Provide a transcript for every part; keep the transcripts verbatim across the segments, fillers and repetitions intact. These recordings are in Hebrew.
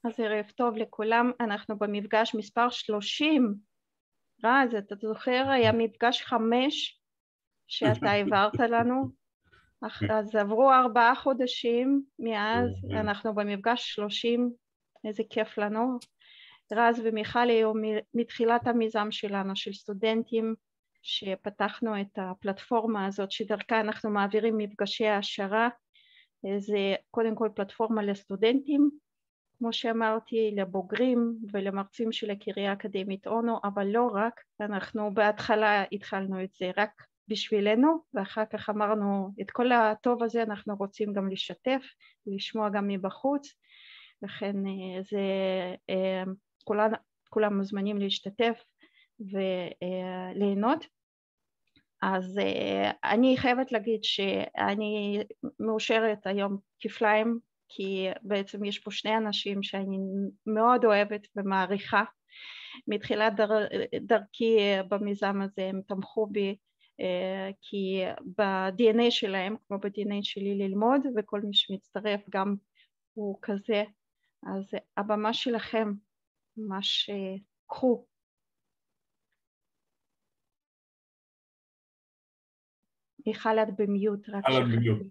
אז ערב טוב לכולם, אנחנו במפגש מספר שלושים. רז, אתה זוכר, היה מפגש חמש שאתה העברת לנו, אז עברו ארבעה חודשים מאז, אנחנו במפגש שלושים, איזה כיף לנו. רז ומיכל היו מתחילת המיזם שלנו, של סטודנטים, שפתחנו את הפלטפורמה הזאת, שדרכה אנחנו מעבירים מפגשי העשרה. זה קודם כל פלטפורמה לסטודנטים, כמו שאמרתי, לבוגרים ולמרצים של הקריה האקדמית אונו, אבל לא רק. אנחנו בהתחלה התחלנו את זה רק בשבילנו, ואחר כך אמרנו את כל הטוב הזה אנחנו רוצים גם לשתף, לשמוע גם מבחוץ, לכן זה, כולם, כולם מוזמנים להשתתף וליהנות. אז אני חייבת להגיד שאני מאושרת היום כפליים, כי בעצם יש פה שני אנשים שאני מאוד אוהבת ומעריכה. מתחילת דר, דרכי במיזם הזה הם תמכו בי, כי ב-די אן איי שלהם, כמו ב-די אן איי שלי ללמוד, וכל מי שמצטרף גם הוא כזה. אז הבמה שלכם, ממש קחו. מיכל את במיוט, רק שכחתי.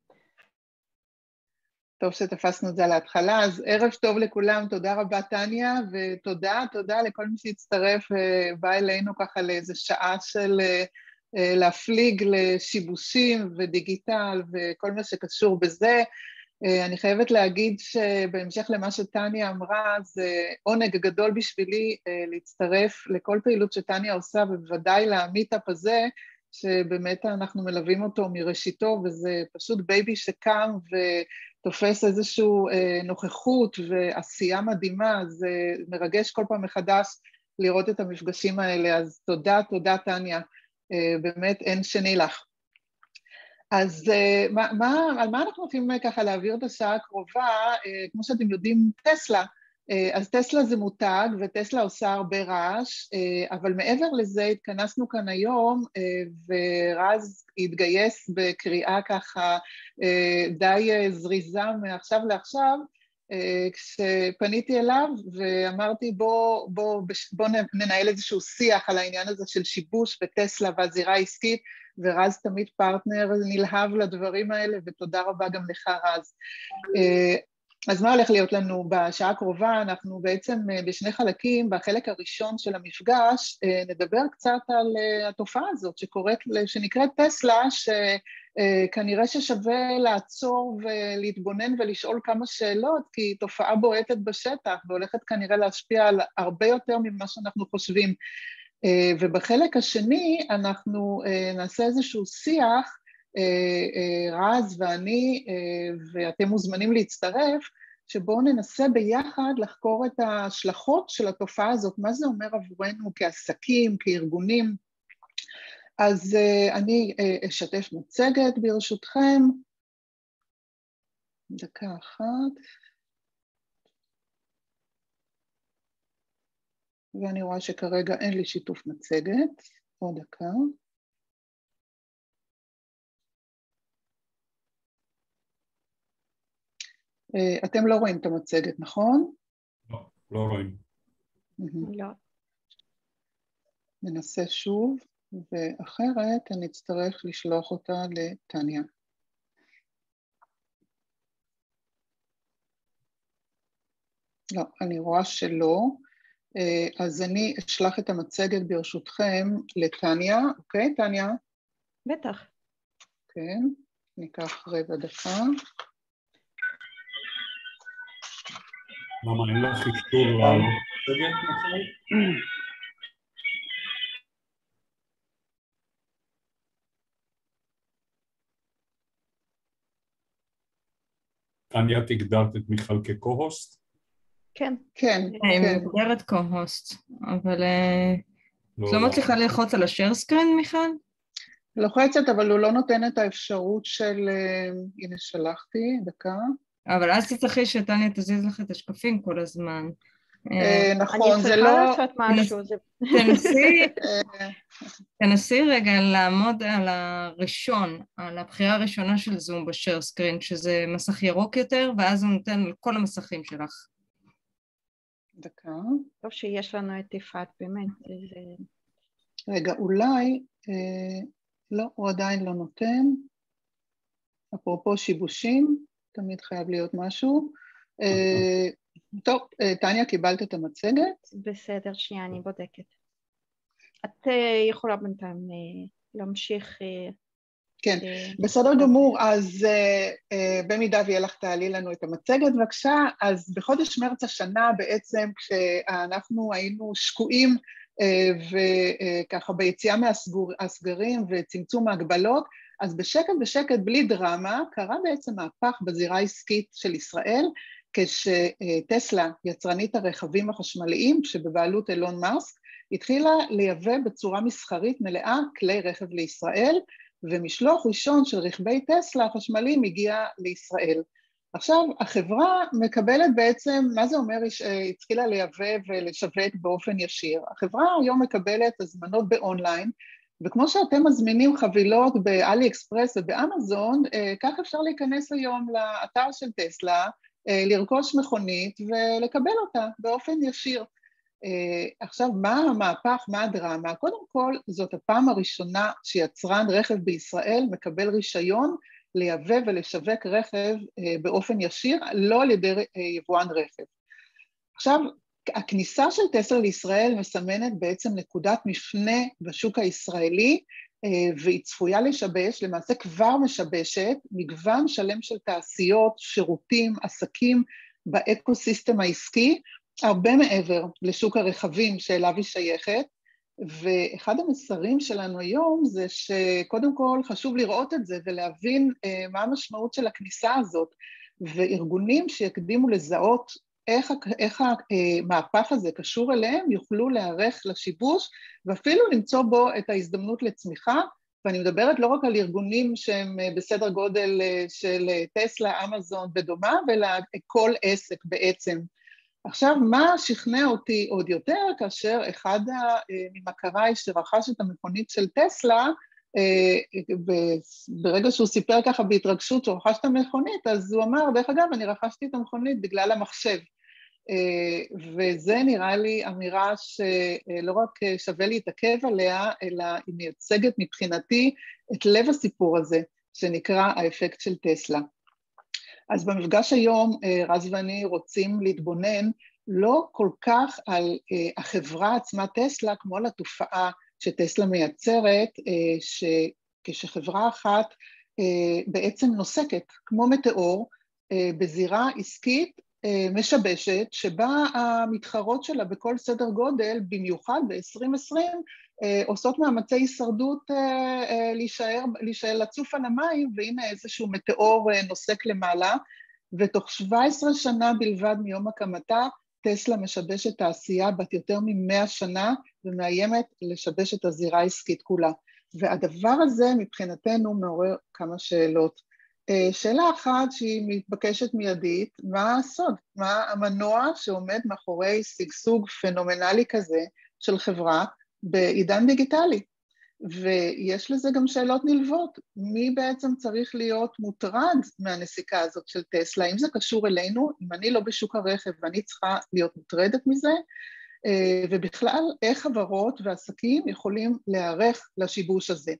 טוב שתפסנו את זה על ההתחלה, אז ערב טוב לכולם, תודה רבה טניה, ותודה, תודה לכל מי שהצטרף ובא אלינו ככה לאיזו שעה של להפליג לשיבושים ודיגיטל וכל מה שקשור בזה. אני חייבת להגיד שבהמשך למה שטניה אמרה, זה עונג גדול בשבילי להצטרף לכל פעילות שטניה עושה, ובוודאי למיטאפ הזה, שבאמת אנחנו מלווים אותו מראשיתו, וזה פשוט בייבי שקם ותופס איזושהי נוכחות ועשייה מדהימה, זה מרגש כל פעם מחדש לראות את המפגשים האלה, אז תודה, תודה טניה, באמת אין שני לך. אז מה, מה, על מה אנחנו רוצים ככה להעביר את השעה הקרובה? כמו שאתם יודעים, טסלה, אז טסלה זה מותג וטסלה עושה הרבה רעש, אבל מעבר לזה התכנסנו כאן היום ורז התגייס בקריאה ככה די זריזה מעכשיו לעכשיו, כשפניתי אליו ואמרתי בוא, בוא, בוא ננהל איזשהו שיח על העניין הזה של שיבוש בטסלה והזירה העסקית, ורז תמיד פרטנר נלהב לדברים האלה, ותודה רבה גם לך רז. אז מה הולך להיות לנו בשעה הקרובה? אנחנו בעצם בשני חלקים, בחלק הראשון של המפגש, נדבר קצת על התופעה הזאת שקוראת, שנקראת טסלה, שכנראה ששווה לעצור ולהתבונן ולשאול כמה שאלות, כי היא תופעה בועטת בשטח, והולכת כנראה להשפיע על הרבה יותר ממה שאנחנו חושבים. ובחלק השני אנחנו נעשה איזשהו שיח, רז ואני, ואתם מוזמנים להצטרף, שבואו ננסה ביחד לחקור את ההשלכות של התופעה הזאת, מה זה אומר עבורנו כעסקים, כארגונים. אז אני אשתף מצגת ברשותכם, דקה אחת. ואני רואה שכרגע אין לי שיתוף מצגת, עוד דקה. אתם לא רואים את המצגת, נכון? לא, לא רואים. לא. ננסה שוב, ואחרת אני אצטרך לשלוח אותה לטניה. לא, אני רואה שלא. אז אני אשלח את המצגת ברשותכם לטניה, אוקיי, טניה? בטח. כן, ניקח רבע דקה. למה אין לך אישור למצגת, נכון? טניה, תגדרת את מיכל כקו-הוסט? כן. כן, היא כן. מוגדרת קו-הוסט, אבל את לא מצליחה ללחוץ על השאר סקרין, מיכל? לוחצת, אבל הוא לא נותן את האפשרות של, הנה שלחתי, דקה. אבל אז תצטרכי שטניה תזיז לך את השקפים כל הזמן. נכון, זה לא... אני צריכה לעשות משהו. תנסי, תנסי רגע לעמוד על הראשון, על הבחירה הראשונה של זום בשאר סקרין, שזה מסך ירוק יותר, ואז הוא נותן כל המסכים שלך. דקה. טוב שיש לנו את יפעת, באמת. זה... רגע, אולי, אה, לא, הוא עדיין לא נותן. אפרופו שיבושים, תמיד חייב להיות משהו. אה, טוב, אה, טניה, קיבלת את המצגת? בסדר, שנייה, אני בודקת. את יכולה בינתיים להמשיך... כן, בסדר גמור, אז במידה ויהיה לך תעלי לנו את המצגת בבקשה, אז בחודש מרץ השנה בעצם כשאנחנו היינו שקועים וככה ביציאה מהסגרים וצמצום ההגבלות, אז בשקט בשקט בלי דרמה קרה בעצם מהפך בזירה העסקית של ישראל, כשטסלה, יצרנית הרכבים החשמליים שבבעלות אילון מאסק, התחילה לייבא בצורה מסחרית מלאה כלי רכב לישראל, ומשלוח ראשון של רכבי טסלה החשמליים הגיע לישראל. עכשיו, החברה מקבלת בעצם, מה זה אומר שהיא התחילה לייבא ולשווק באופן ישיר? החברה היום מקבלת הזמנות באונליין, וכמו שאתם מזמינים חבילות באלי אקספרס ובאמזון, כך אפשר להיכנס היום לאתר של טסלה, לרכוש מכונית ולקבל אותה באופן ישיר. עכשיו, מה המהפך, מה הדרמה? קודם כל, זאת הפעם הראשונה שיצרן רכב בישראל מקבל רישיון לייבא ולשווק רכב באופן ישיר, לא על ידי יבואן רכב. עכשיו, הכניסה של טסלה לישראל מסמנת בעצם נקודת מפנה בשוק הישראלי, והיא צפויה לשבש, למעשה כבר משבשת, מגוון שלם של תעשיות, שירותים, עסקים באקוסיסטם העסקי, הרבה מעבר לשוק הרכבים שאליו היא שייכת, ואחד המסרים שלנו היום זה שקודם כל חשוב לראות את זה ולהבין מה המשמעות של הכניסה הזאת, וארגונים שיקדימו לזהות איך, איך המהפך הזה קשור אליהם, יוכלו להיערך לשיבוש, ואפילו למצוא בו את ההזדמנות לצמיחה, ואני מדברת לא רק על ארגונים שהם בסדר גודל של טסלה, אמזון ודומה, אלא כל עסק בעצם. עכשיו, מה שכנע אותי עוד יותר, כאשר אחד ממכריי שרכש את המכונית של טסלה, ברגע שהוא סיפר ככה בהתרגשות שהוא רכש את המכונית, אז הוא אמר, דרך אגב, אני רכשתי את המכונית בגלל המחשב. וזה נראה לי אמירה שלא רק שווה להתעכב עליה, אלא היא מייצגת מבחינתי את לב הסיפור הזה, שנקרא האפקט של טסלה. אז במפגש היום רז ואני רוצים להתבונן לא כל כך על החברה עצמה טסלה, כמו על התופעה שטסלה מייצרת, שכשחברה אחת בעצם נוסקת כמו מטאור בזירה עסקית משבשת, שבה המתחרות שלה בכל סדר גודל, במיוחד ב-עשרים עשרים, עושות מאמצי הישרדות להישאר, להישאר לצוף על המים, והנה איזשהו מטאור נוסק למעלה, ותוך שבע עשרה שנה בלבד מיום הקמתה, טסלה משבשת תעשייה בת יותר ממאה שנה, ומאיימת לשבש את הזירה העסקית כולה. והדבר הזה מבחינתנו מעורר כמה שאלות. שאלה אחת שהיא מתבקשת מיידית, מה הסוד? מה המנוע שעומד מאחורי סגסוג פנומנלי כזה של חברה בעידן דיגיטלי? ויש לזה גם שאלות נלוות, מי בעצם צריך להיות מוטרד מהנסיקה הזאת של טסלה? אם זה קשור אלינו, אם אני לא בשוק הרכב ואני צריכה להיות מוטרדת מזה, ובכלל איך חברות ועסקים יכולים להיערך לשיבוש הזה.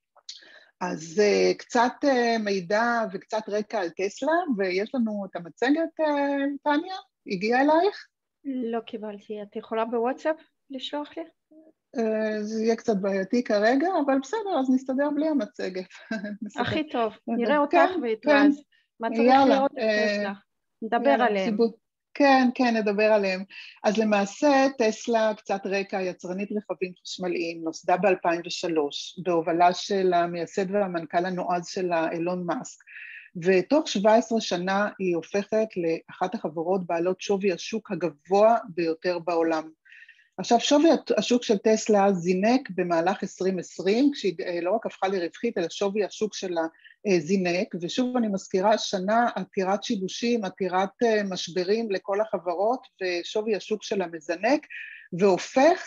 אז uh, קצת uh, מידע וקצת רקע על טסלה, ויש לנו את המצגת, uh, טניה, הגיעה אלייך? לא קיבלתי, את יכולה בוואטסאפ לשלוח לי? Uh, זה יהיה קצת בעייתי כרגע, אבל בסדר, אז נסתדר בלי המצגת. הכי טוב, נראה אותך כן, ואת כן. רז. מה צריך יאללה, לראות את uh, טסלה? נדבר יאללה, עליהם. סיבות. כן, כן, נדבר עליהם. אז למעשה טסלה, קצת רקע, יצרנית רכבים חשמליים, נוסדה ב-אלפיים ושלוש, בהובלה של המייסד והמנכ"ל הנועז שלה, אילון מאסק, ותוך שבע עשרה שנה היא הופכת לאחת החברות בעלות שווי השוק הגבוה ביותר בעולם. עכשיו, שווי השוק של טסלה זינק במהלך עשרים עשרים, כשהיא לא רק הפכה לרווחית, אלא שווי השוק שלה זינק, ושוב אני מזכירה, שנה עתירת שיבושים, עתירת משברים לכל החברות, ושווי השוק שלה מזנק, והופך,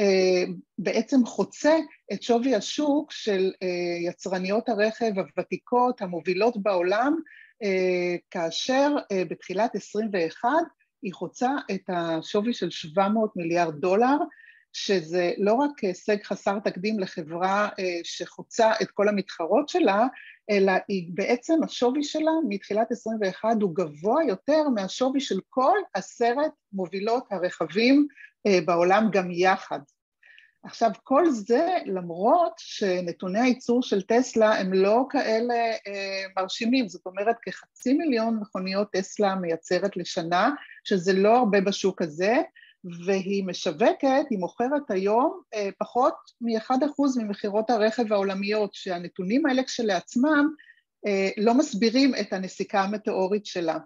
בעצם חוצה את שווי השוק של יצרניות הרכב הוותיקות, המובילות בעולם, כאשר בתחילת עשרים ואחת, היא חוצה את השווי של שבע מאות מיליארד דולר, שזה לא רק הישג חסר תקדים לחברה שחוצה את כל המתחרות שלה, אלא היא בעצם השווי שלה מתחילת עשרים ואחת הוא גבוה יותר מהשווי של כל עשרת מובילות הרכבים בעולם גם יחד. עכשיו כל זה למרות שנתוני הייצור של טסלה הם לא כאלה מרשימים, זאת אומרת כחצי מיליון מכוניות טסלה מייצרת לשנה, שזה לא הרבה בשוק הזה, והיא משווקת, היא מוכרת היום פחות מ-אחד אחוז ממחירות הרכב העולמיות, שהנתונים האלה כשלעצמם לא מסבירים את הנסיקה המטאורית שלה.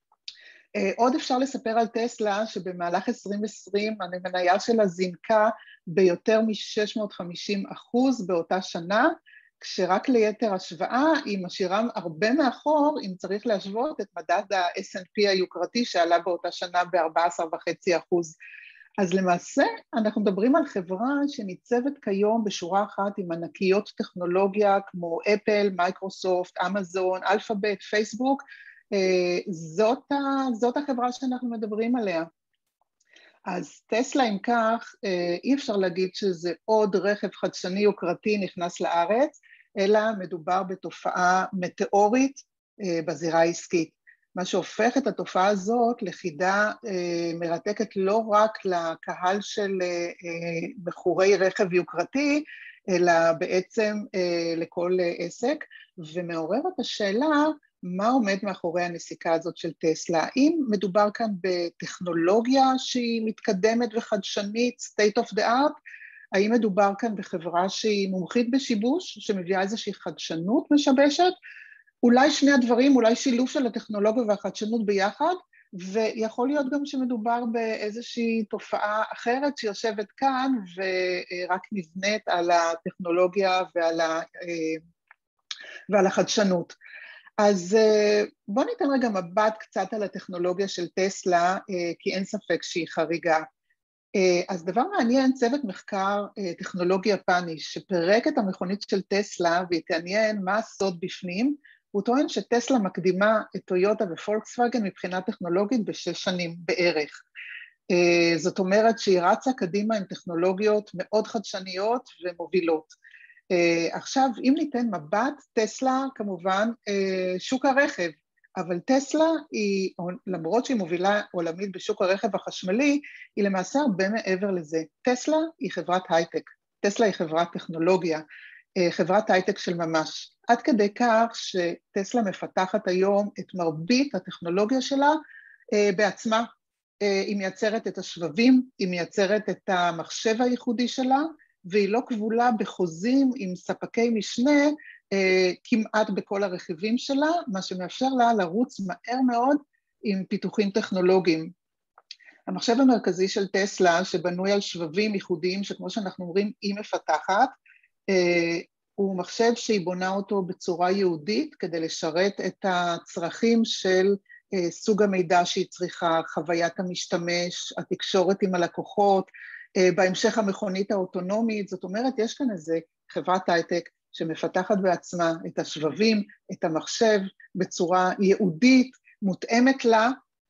עוד אפשר לספר על טסלה שבמהלך עשרים עשרים המניה שלה זינקה ביותר מ-שש מאות וחמישים אחוז באותה שנה, כשרק ליתר השוואה היא משאירה הרבה מאחור אם צריך להשוות את מדד ה-אס אנד פי היוקרתי שעלה באותה שנה ב-ארבעה עשר נקודה חמש אחוז. אז למעשה אנחנו מדברים על חברה שניצבת כיום בשורה אחת עם ענקיות טכנולוגיה כמו אפל, מייקרוסופט, אמזון, אלפאבית, פייסבוק, זאת, זאת החברה שאנחנו מדברים עליה. אז טסלה אם כך, אי אפשר להגיד שזה עוד רכב חדשני יוקרתי נכנס לארץ, אלא מדובר בתופעה מטאורית בזירה העסקית. מה שהופך את התופעה הזאת לחידה מרתקת לא רק לקהל של בחורי רכב יוקרתי, אלא בעצם לכל עסק, ומעוררת השאלה, מה עומד מאחורי הנסיקה הזאת של טסלה? האם מדובר כאן בטכנולוגיה שהיא מתקדמת וחדשנית, state of the art? האם מדובר כאן בחברה שהיא מומחית בשיבוש, שמביאה איזושהי חדשנות משבשת? אולי שני הדברים, אולי שילוב של הטכנולוגיה והחדשנות ביחד, ויכול להיות גם שמדובר באיזושהי תופעה אחרת שיושבת כאן, ורק נבנית על הטכנולוגיה ועל, ה... ועל החדשנות. אז בואו ניתן רגע מבט קצת על הטכנולוגיה של טסלה, כי אין ספק שהיא חריגה. אז דבר מעניין, צוות מחקר טכנולוגי יפני, שפרק את המכונית של טסלה והתעניין מה הסוד בפנים, הוא טוען שטסלה מקדימה את טויוטה ופולקסווגן מבחינה טכנולוגית בשש שנים בערך. זאת אומרת שהיא רצה קדימה עם טכנולוגיות מאוד חדשניות ומובילות. Uh, עכשיו, אם ניתן מבט, טסלה כמובן uh, שוק הרכב, אבל טסלה היא, למרות שהיא מובילה עולמית בשוק הרכב החשמלי, היא למעשה הרבה מעבר לזה. טסלה היא חברת הייטק, טסלה היא חברת טכנולוגיה, uh, חברת הייטק של ממש. עד כדי כך שטסלה מפתחת היום את מרבית הטכנולוגיה שלה uh, בעצמה. Uh, היא מייצרת את השבבים, היא מייצרת את המחשב הייחודי שלה, והיא לא כבולה בחוזים עם ספקי משנה אה, כמעט בכל הרכיבים שלה, מה שמאפשר לה לרוץ מהר מאוד עם פיתוחים טכנולוגיים. המחשב המרכזי של טסלה, שבנוי על שבבים ייחודיים, שכמו שאנחנו אומרים, היא מפתחת, אה, הוא מחשב שהיא בונה אותו בצורה יהודית, כדי לשרת את הצרכים של אה, סוג המידע שהיא צריכה, חוויית המשתמש, התקשורת עם הלקוחות, בהמשך המכונית האוטונומית, זאת אומרת, יש כאן איזה חברת הייטק שמפתחת בעצמה את השבבים, את המחשב, בצורה ייעודית, מותאמת לה.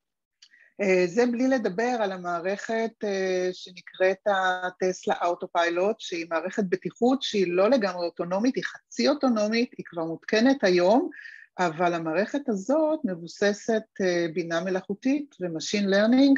זה בלי לדבר על המערכת שנקראת הטסלה אוטופיילוט, שהיא מערכת בטיחות שהיא לא לגמרי אוטונומית, היא חצי אוטונומית, היא כבר מותקנת היום, אבל המערכת הזאת מבוססת בינה מלאכותית ומשין לרנינג,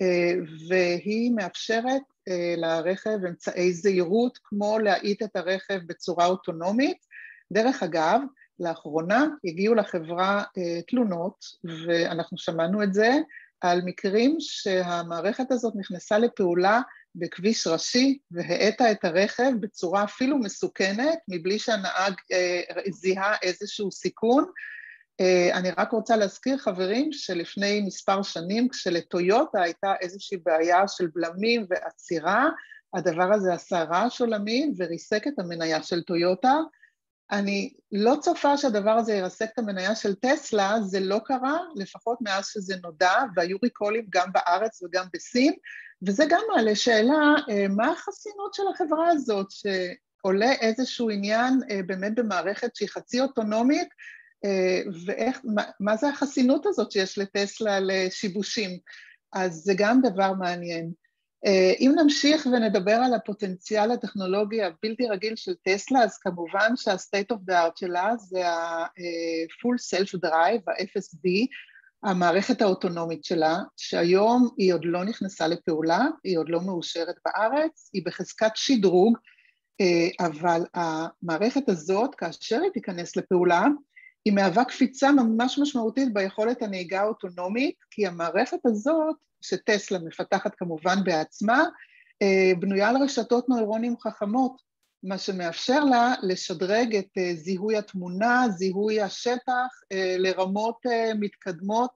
והיא מאפשרת לרכב אמצעי זהירות, כמו להאיט את הרכב בצורה אוטונומית. דרך אגב, לאחרונה הגיעו לחברה תלונות, ואנחנו שמענו את זה, על מקרים שהמערכת הזאת נכנסה לפעולה בכביש ראשי, והאטה את הרכב בצורה אפילו מסוכנת, מבלי שהנהג זיהה איזשהו סיכון. אני רק רוצה להזכיר, חברים, שלפני מספר שנים, כשלטויוטה הייתה איזושהי בעיה של בלמים ועצירה, הדבר הזה עשה רעש עולמי וריסק את המניה של טויוטה. אני לא צופה שהדבר הזה ירסק את המניה של טסלה, זה לא קרה, לפחות מאז שזה נודע, והיו ריקולים גם בארץ וגם בסין, וזה גם מעלה שאלה, מה החסינות של החברה הזאת, שעולה איזשהו עניין באמת במערכת שהיא חצי אוטונומית, ואיך, מה, מה זה החסינות הזאת שיש לטסלה לשיבושים? אז זה גם דבר מעניין. אם נמשיך ונדבר על הפוטנציאל הטכנולוגי הבלתי רגיל של טסלה, אז כמובן שה-state of the art שלה זה ה-full self drive, ה-אף אס די, המערכת האוטונומית שלה, שהיום היא עוד לא נכנסה לפעולה, היא עוד לא מאושרת בארץ, היא בחזקת שדרוג, אבל המערכת הזאת, כאשר היא תיכנס לפעולה, היא מהווה קפיצה ממש משמעותית ביכולת הנהיגה האוטונומית, כי המערכת הזאת, שטסלה מפתחת כמובן בעצמה, בנויה על רשתות נוירונים חכמות, מה שמאפשר לה לשדרג את זיהוי התמונה, זיהוי השטח, לרמות מתקדמות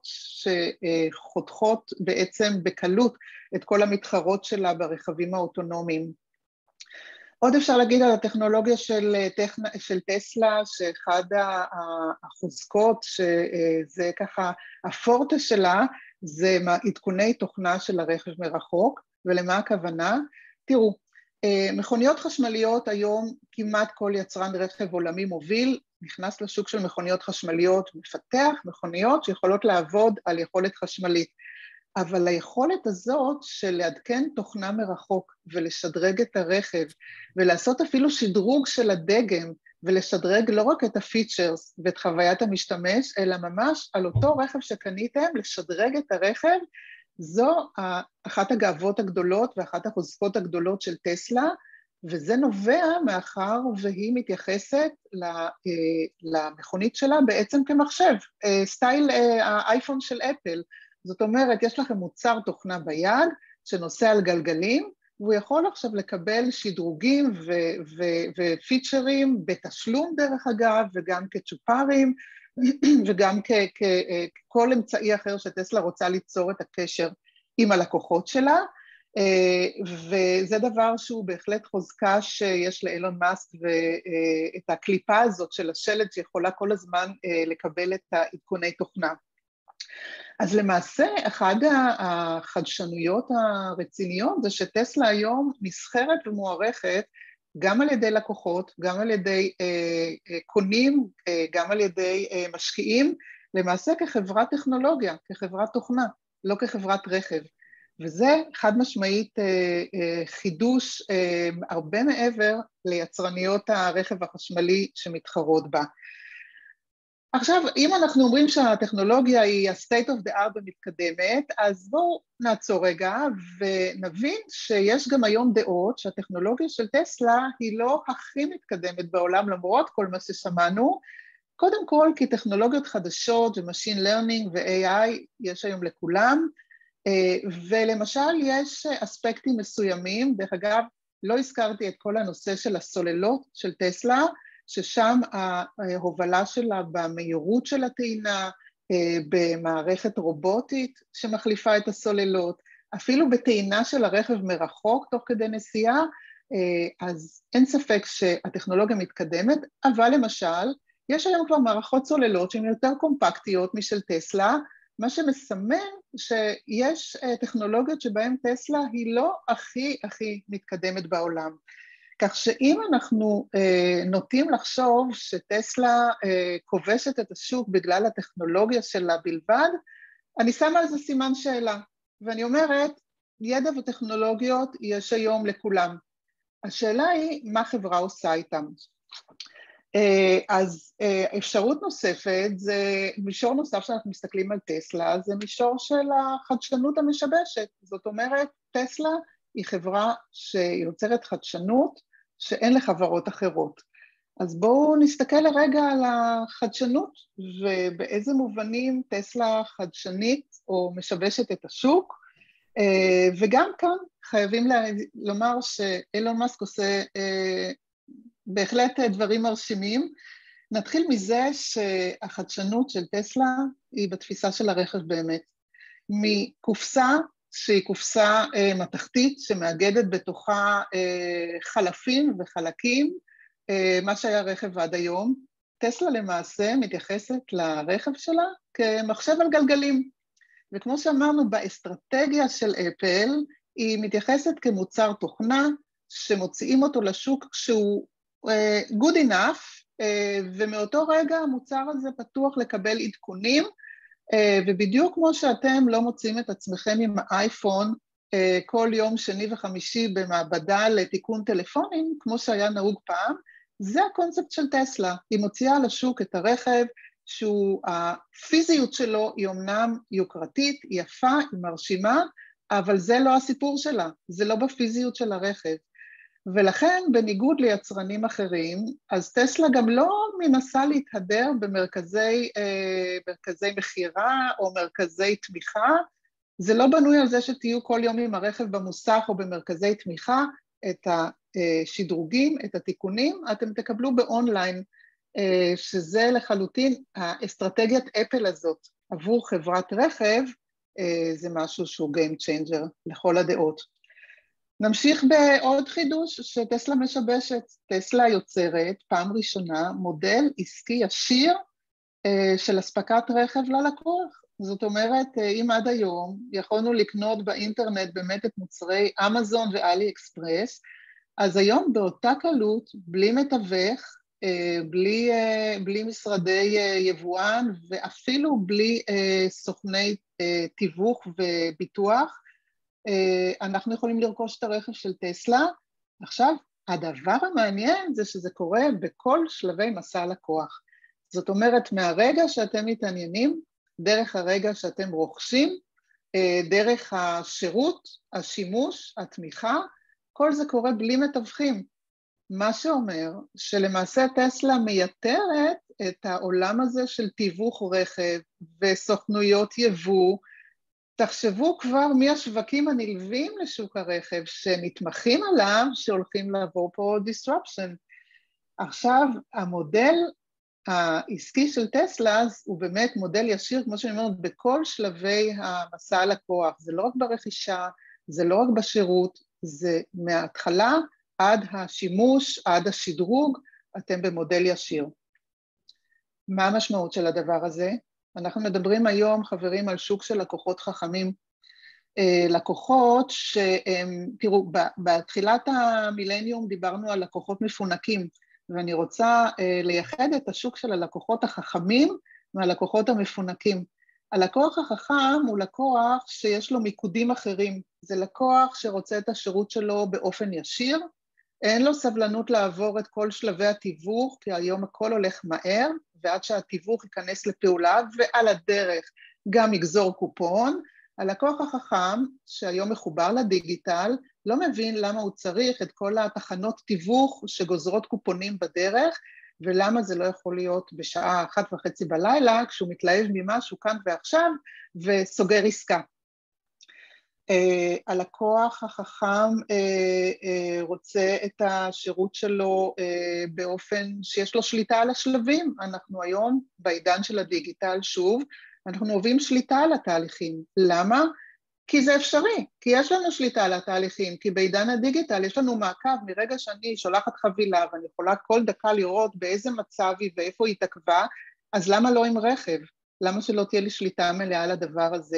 שחותכות בעצם בקלות את כל המתחרות שלה ברכבים האוטונומיים. עוד אפשר להגיד על הטכנולוגיה של, של טסלה, שאחד החוזקות, שזה ככה הפורטה שלה, זה עדכוני תוכנה של הרכב מרחוק, ולמה הכוונה? תראו, מכוניות חשמליות היום כמעט כל יצרן רכב עולמי מוביל, נכנס לשוק של מכוניות חשמליות, מפתח מכוניות שיכולות לעבוד על יכולת חשמלית. אבל היכולת הזאת של לעדכן תוכנה מרחוק ולשדרג את הרכב ולעשות אפילו שדרוג של הדגם ולשדרג לא רק את הפיצ'רס ואת חוויית המשתמש, אלא ממש על אותו רכב שקניתם, לשדרג את הרכב, זו אחת הגאוות הגדולות ואחת החוזקות הגדולות של טסלה, וזה נובע מאחר והיא מתייחסת למכונית שלה בעצם כמחשב, סטייל האייפון של אפל. זאת אומרת, יש לכם מוצר תוכנה ביד שנוסע על גלגלים, והוא יכול עכשיו לקבל שדרוגים ופיצ'רים בתשלום דרך אגב, וגם כצ'ופרים, וגם ככל אמצעי אחר שטסלה רוצה ליצור את הקשר עם הלקוחות שלה, וזה דבר שהוא בהחלט חוזקה שיש לאילון מאסק, ואת הקליפה הזאת של השלט שיכולה כל הזמן לקבל את העדכוני תוכנה. אז למעשה, אחת החדשנויות הרציניות זה שטסלה היום נסחרת ומוערכת גם על ידי לקוחות, גם על ידי אה, קונים, אה, גם על ידי אה, משקיעים, למעשה כחברת טכנולוגיה, כחברת תוכנה, לא כחברת רכב. וזה חד משמעית אה, אה, חידוש אה, הרבה מעבר ליצרניות הרכב החשמלי שמתחרות בה. עכשיו, אם אנחנו אומרים שהטכנולוגיה היא ה-state of the art ומתקדמת, אז בואו נעצור רגע ונבין שיש גם היום דעות שהטכנולוגיה של טסלה היא לא הכי מתקדמת בעולם, למרות כל מה ששמענו, קודם כל כי טכנולוגיות חדשות ו-machine learning ו-איי איי יש היום לכולם, ולמשל יש אספקטים מסוימים, דרך אגב, לא הזכרתי את כל הנושא של הסוללות של טסלה, ששם ההובלה שלה במהירות של הטעינה, במערכת רובוטית שמחליפה את הסוללות, אפילו בטעינה של הרכב מרחוק תוך כדי נסיעה, אז אין ספק שהטכנולוגיה מתקדמת, אבל למשל, יש היום כבר מערכות סוללות שהן יותר קומפקטיות משל טסלה, מה שמסמן שיש טכנולוגיות שבהן טסלה היא לא הכי הכי מתקדמת בעולם. כך שאם אנחנו אה, נוטים לחשוב שטסלה אה, כובשת את השוק בגלל הטכנולוגיה שלה בלבד, אני שמה על זה סימן שאלה, ואני אומרת, ידע וטכנולוגיות יש היום לכולם. השאלה היא, מה חברה עושה איתם? אה, אז אה, אפשרות נוספת, זה מישור נוסף שאנחנו מסתכלים על טסלה, זה מישור של החדשנות המשבשת. זאת אומרת, טסלה היא חברה שיוצרת חדשנות שאין לחברות אחרות. אז בואו נסתכל לרגע על החדשנות, ובאיזה מובנים טסלה חדשנית או משבשת את השוק, וגם כאן חייבים לומר שאילון מאסק עושה בהחלט דברים מרשימים. נתחיל מזה שהחדשנות של טסלה היא בתפיסה של הרכב באמת. מקופסה שהיא קופסה מתכתית שמאגדת בתוכה חלפים וחלקים, מה שהיה רכב עד היום. טסלה למעשה מתייחסת לרכב שלה כמחשב על גלגלים, וכמו שאמרנו באסטרטגיה של אפל, היא מתייחסת כמוצר תוכנה שמוציאים אותו לשוק כשהוא good enough, ומאותו רגע המוצר הזה פתוח לקבל עדכונים, ובדיוק כמו שאתם לא מוצאים את עצמכם עם האייפון כל יום שני וחמישי במעבדה לתיקון טלפונים, כמו שהיה נהוג פעם, זה הקונספט של טסלה. היא מוציאה לשוק את הרכב שהפיזיות שלו היא אומנם יוקרתית, היא יפה, היא מרשימה, אבל זה לא הסיפור שלה, זה לא בפיזיות של הרכב. ולכן בניגוד ליצרנים אחרים, אז טסלה גם לא מנסה להתהדר במרכזי אה, מרכזי מחירה או מרכזי תמיכה, זה לא בנוי על זה שתהיו כל יום עם הרכב במוסך או במרכזי תמיכה, את השדרוגים, את התיקונים, אתם תקבלו באונליין, אה, שזה לחלוטין האסטרטגיית אפל הזאת עבור חברת רכב, אה, זה משהו שהוא game changer לכל הדעות. נמשיך בעוד חידוש שטסלה משבשת. טסלה יוצרת פעם ראשונה מודל עסקי ישיר של הספקת רכב ללקוח. זאת אומרת, אם עד היום יכולנו לקנות באינטרנט באמת את מוצרי אמזון ואלי אקספרס, אז היום באותה קלות, בלי מתווך, בלי, בלי משרדי יבואן ואפילו בלי סוכני תיווך וביטוח, אנחנו יכולים לרכוש את הרכב של טסלה. עכשיו, הדבר המעניין זה שזה קורה בכל שלבי מסע הלקוח. זאת אומרת, מהרגע שאתם מתעניינים, דרך הרגע שאתם רוכשים, דרך השירות, השימוש, התמיכה, כל זה קורה בלי מתווכים. מה שאומר שלמעשה טסלה מייתרת את העולם הזה של תיווך רכב וסוכנויות יבוא. תחשבו כבר מי השווקים הנלווים לשוק הרכב שנתמכים עליו, שהולכים לעבור פה disruption. עכשיו, המודל העסקי של טסלה הוא באמת מודל ישיר, כמו שאני אומרת, בכל שלבי המסע הלקוח. זה לא רק ברכישה, זה לא רק בשירות, זה מההתחלה עד השימוש, עד השדרוג, אתם במודל ישיר. מה המשמעות של הדבר הזה? אנחנו מדברים היום, חברים, על שוק של לקוחות חכמים. לקוחות שהם, תראו, בתחילת המילניום דיברנו על לקוחות מפונקים, ואני רוצה לייחד את השוק של הלקוחות החכמים מהלקוחות המפונקים. הלקוח החכם הוא לקוח שיש לו מיקודים אחרים. זה לקוח שרוצה את השירות שלו באופן ישיר, אין לו סבלנות לעבור את כל שלבי התיווך, כי היום הכל הולך מהר, ועד שהתיווך ייכנס לפעולה, ועל הדרך גם יגזור קופון. הלקוח החכם, שהיום מחובר לדיגיטל, לא מבין למה הוא צריך את כל התחנות תיווך שגוזרות קופונים בדרך, ולמה זה לא יכול להיות בשעה אחת וחצי בלילה, כשהוא מתלהב ממשהו כאן ועכשיו, וסוגר עסקה. Uh, הלקוח החכם uh, uh, רוצה את השירות שלו uh, באופן שיש לו שליטה על השלבים. אנחנו היום בעידן של הדיגיטל, שוב, אנחנו אוהבים שליטה על התהליכים. למה? כי זה אפשרי, כי יש לנו שליטה על התהליכים, כי בעידן הדיגיטל יש לנו מעקב מרגע שאני שולחת חבילה ואני יכולה כל דקה לראות באיזה מצב היא ואיפה היא תקווה, אז למה לא עם רכב? למה שלא תהיה לי שליטה מלאה על הדבר הזה?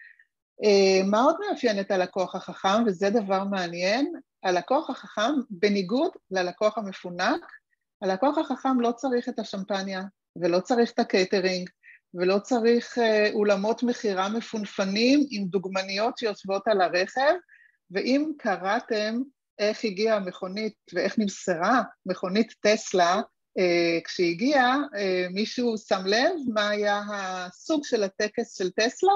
מה עוד מאפיין את הלקוח החכם, וזה דבר מעניין, הלקוח החכם, בניגוד ללקוח המפונק, הלקוח החכם לא צריך את השמפניה, ולא צריך את הקייטרינג, ולא צריך אולמות מחירה מפונפנים עם דוגמניות שיושבות על הרכב, ואם קראתם איך הגיעה המכונית ואיך נמסרה מכונית טסלה, כשהגיעה, מישהו שם לב מה היה הסוג של הטקס של טסלה?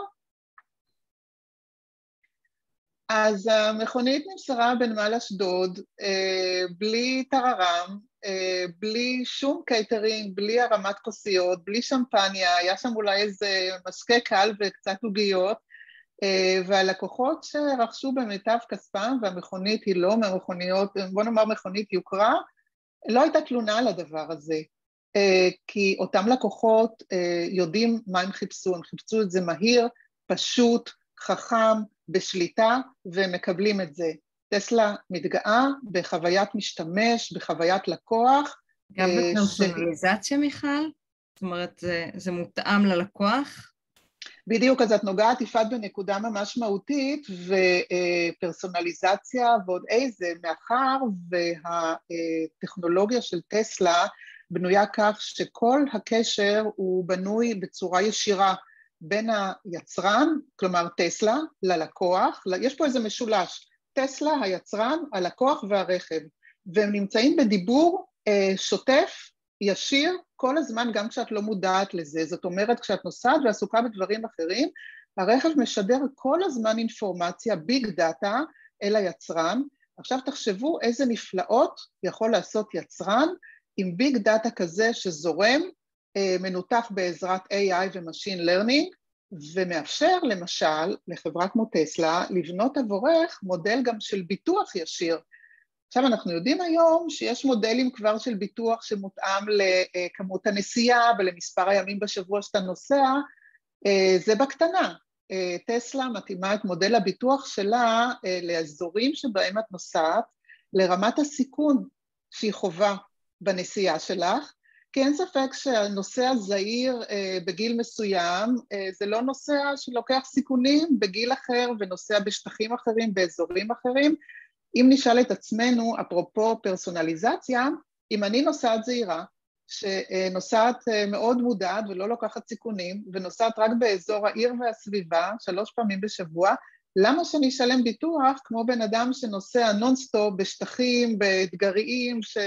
אז המכונית נמסרה בנמל אשדוד, בלי טררם, בלי שום קייטרינג, בלי הרמת כוסיות, בלי שמפניה, היה שם אולי איזה משקה קל וקצת עוגיות, והלקוחות שרכשו במיטב כספם, והמכונית היא לא מהמכוניות, בוא נאמר מכונית יוקרה, לא הייתה תלונה על הדבר הזה, כי אותם לקוחות יודעים מה הם חיפשו, הם חיפשו את זה מהיר, פשוט, חכם, בשליטה, ומקבלים את זה. טסלה מתגאה בחוויית משתמש, בחוויית לקוח. גם בפרסונליזציה, ש... מיכל? זאת אומרת, זה, זה מותאם ללקוח? בדיוק, אז את נוגעת יפעת בנקודה ממש מהותית, ופרסונליזציה ועוד איזה, מאחר והטכנולוגיה של טסלה בנויה כך שכל הקשר הוא בנוי בצורה ישירה, בין היצרן, כלומר טסלה, ללקוח, יש פה איזה משולש, טסלה, היצרן, הלקוח והרכב, והם נמצאים בדיבור אה, שוטף, ישיר, כל הזמן גם כשאת לא מודעת לזה, זאת אומרת כשאת נוסעת ועסוקה בדברים אחרים, הרכב משדר כל הזמן אינפורמציה, ביג דאטה, אל היצרן. עכשיו תחשבו איזה נפלאות יכול לעשות יצרן עם ביג דאטה כזה שזורם, מנותח בעזרת איי איי ו-Machine Learning, ומאפשר למשל לחברה כמו טסלה לבנות עבורך מודל גם של ביטוח ישיר. עכשיו אנחנו יודעים היום שיש מודלים כבר של ביטוח שמותאם לכמות הנסיעה ולמספר הימים בשבוע שאתה נוסע, זה בקטנה. טסלה מתאימה את מודל הביטוח שלה לאזורים שבהם את נוסעת, לרמת הסיכון שהיא חובה בנסיעה שלך, כי אין ספק שהנוסע זהיר בגיל מסוים, זה לא נוסע שלוקח סיכונים בגיל אחר ונוסע בשטחים אחרים, באזורים אחרים. אם נשאל את עצמנו, אפרופו פרסונליזציה, אם אני נוסעת זהירה, שנוסעת מאוד מודעת ולא לוקחת סיכונים, ונוסעת רק באזור העיר והסביבה, שלוש פעמים בשבוע, למה שאני אשלם ביטוח כמו בן אדם שנוסע נונסטופ בשטחים, באתגריים, ש...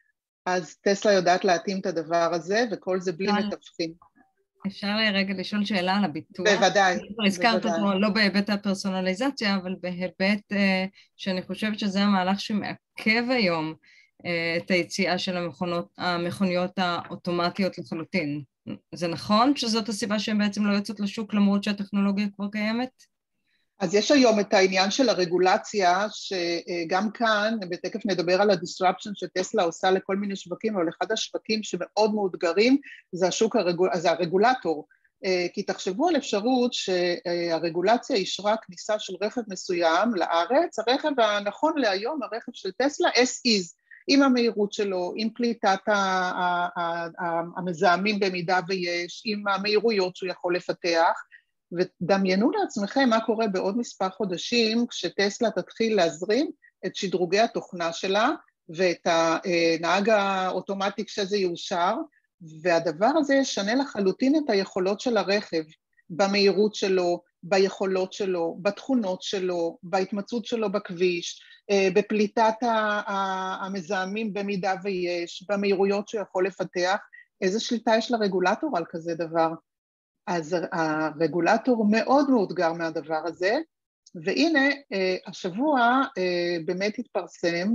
אז טסלה יודעת להתאים את הדבר הזה, וכל זה בלי מתווכים. אפשר רגע לשאול שאלה על הביטוח? בוודאי. הזכרת אותו לא בהיבט הפרסונליזציה, אבל בהיבט שאני חושבת שזה המהלך שמעכב היום את היציאה של המכונות, המכוניות האוטומטיות לחלוטין. זה נכון שזאת הסיבה שהן בעצם לא יוצאות לשוק למרות שהטכנולוגיה כבר קיימת? אז יש היום את העניין של הרגולציה, שגם כאן, בתקף נדבר על הדיסטרפשן שטסלה עושה לכל מיני שווקים, אבל אחד השווקים שמאוד מאותגרים זה השוק הרגול... זה הרגולטור, כי תחשבו על אפשרות שהרגולציה אישרה כניסה של רכב מסוים לארץ, הרכב הנכון להיום, הרכב של טסלה, as is, עם המהירות שלו, עם פליטת המזהמים במידה ויש, עם המהירויות שהוא יכול לפתח, ודמיינו לעצמכם מה קורה בעוד מספר חודשים כשטסלה תתחיל להזרים את שדרוגי התוכנה שלה ואת הנהג האוטומטי כשזה יאושר, והדבר הזה ישנה לחלוטין את היכולות של הרכב, במהירות שלו, ביכולות שלו, בתכונות שלו, בהתמצאות שלו בכביש, בפליטת המזהמים במידה ויש, במהירויות שהוא יכול לפתח. איזה שליטה יש לרגולטור על כזה דבר? אז הרגולטור מאוד מאותגר מהדבר הזה, והנה השבוע באמת התפרסם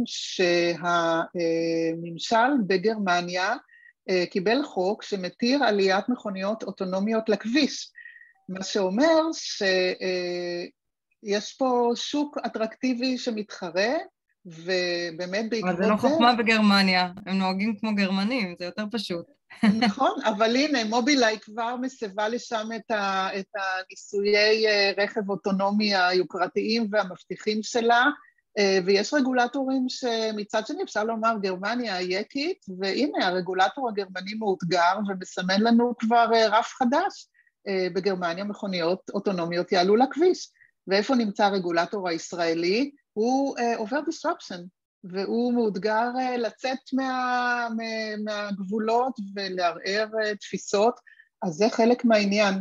שהממשל בגרמניה קיבל חוק שמתיר עליית מכוניות אוטונומיות לכביש, מה שאומר שיש פה שוק אטרקטיבי שמתחרה, ובאמת בעקבות זה... אבל זה לא חוכמה בגרמניה, הם נוהגים כמו גרמנים, זה יותר פשוט. נכון, אבל הנה, מובילאיי כבר מסבה לשם את, ה, את הניסויי רכב אוטונומי היוקרתיים והמבטיחים שלה, ויש רגולטורים שמצד שני אפשר לומר גרמניה היקית, והנה הרגולטור הגרמני מאותגר ומסמן לנו כבר רף חדש, בגרמניה מכוניות אוטונומיות יעלו לכביש, ואיפה נמצא הרגולטור הישראלי? הוא עובר disruption, והוא מאותגר לצאת מה, מהגבולות ולערער תפיסות, אז זה חלק מהעניין.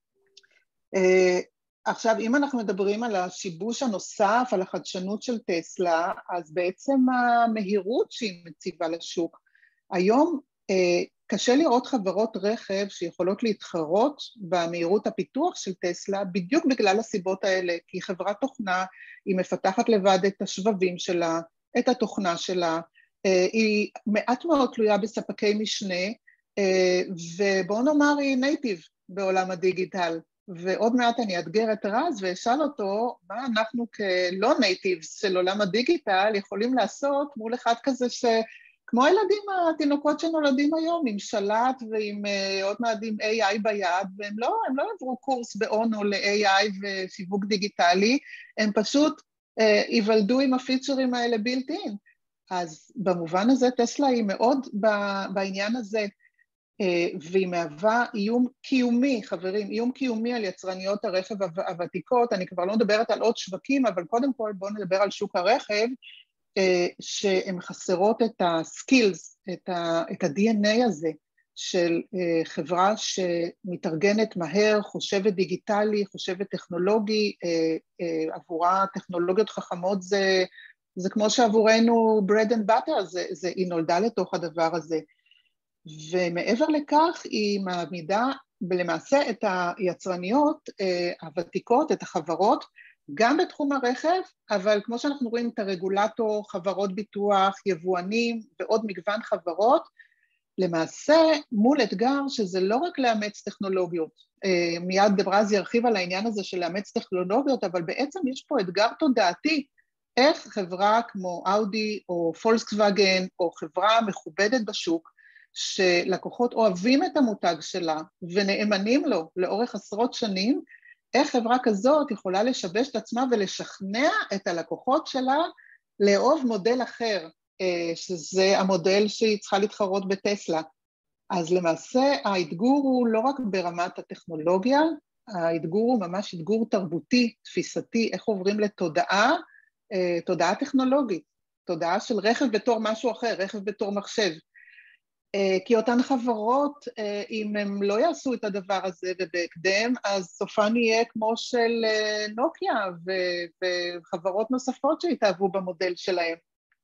עכשיו, אם אנחנו מדברים על השיבוש הנוסף, על החדשנות של טסלה, אז בעצם המהירות שהיא מציבה לשוק. היום קשה לראות חברות רכב שיכולות להתחרות במהירות הפיתוח של טסלה, בדיוק בגלל הסיבות האלה, כי היא חברת תוכנה, היא מפתחת לבד את השבבים שלה, את התוכנה שלה, היא מעט מאוד תלויה בספקי משנה, ובואו נאמר היא נייטיב בעולם הדיגיטל, ועוד מעט אני אתגר את רז ואשאל אותו, מה אנחנו כלא נייטיבס של עולם הדיגיטל יכולים לעשות מול אחד כזה שכמו הילדים, התינוקות שנולדים היום, עם שלט ועם עוד מעט עם איי איי ביד, והם לא, הם לא עברו קורס באונו ל-איי איי ושיווק דיגיטלי, הם פשוט ייוולדו עם הפיצ'רים האלה בילט-אין. אז במובן הזה טסלה היא מאוד בעניין הזה, והיא מהווה איום קיומי, חברים, איום קיומי על יצרניות הרכב הוותיקות, אני כבר לא מדברת על עוד שווקים, אבל קודם כל בואו נדבר על שוק הרכב, שהן חסרות את הסקילס, את ה-די אן איי הזה, של חברה שמתארגנת מהר, חושבת דיגיטלי, חושבת טכנולוגי, עבורה טכנולוגיות חכמות זה, זה כמו שעבורנו bread and butter, זה, זה, היא נולדה לתוך הדבר הזה. ומעבר לכך היא מעמידה למעשה את היצרניות הוותיקות, את החברות, גם בתחום הרכב, אבל כמו שאנחנו רואים את הרגולטור, חברות ביטוח, יבואנים ועוד מגוון חברות, למעשה מול אתגר שזה לא רק לאמץ טכנולוגיות, מיד ברז ירחיב על העניין הזה של לאמץ טכנולוגיות, אבל בעצם יש פה אתגר תודעתי, איך חברה כמו אאודי או פולקסווגן או חברה מכובדת בשוק, שלקוחות אוהבים את המותג שלה ונאמנים לו לאורך עשרות שנים, איך חברה כזאת יכולה לשבש את עצמה ולשכנע את הלקוחות שלה לאהוב מודל אחר, שזה המודל שהיא צריכה להתחרות בטסלה. אז למעשה האתגור הוא לא רק ברמת הטכנולוגיה, האתגור הוא ממש אתגור תרבותי, תפיסתי, איך עוברים לתודעה, תודעה טכנולוגית, תודעה של רכב בתור משהו אחר, רכב בתור מחשב. כי אותן חברות, אם הם לא יעשו את הדבר הזה ובהקדם, אז סופן יהיה כמו של נוקיה וחברות נוספות שהתאהבו במודל שלהם.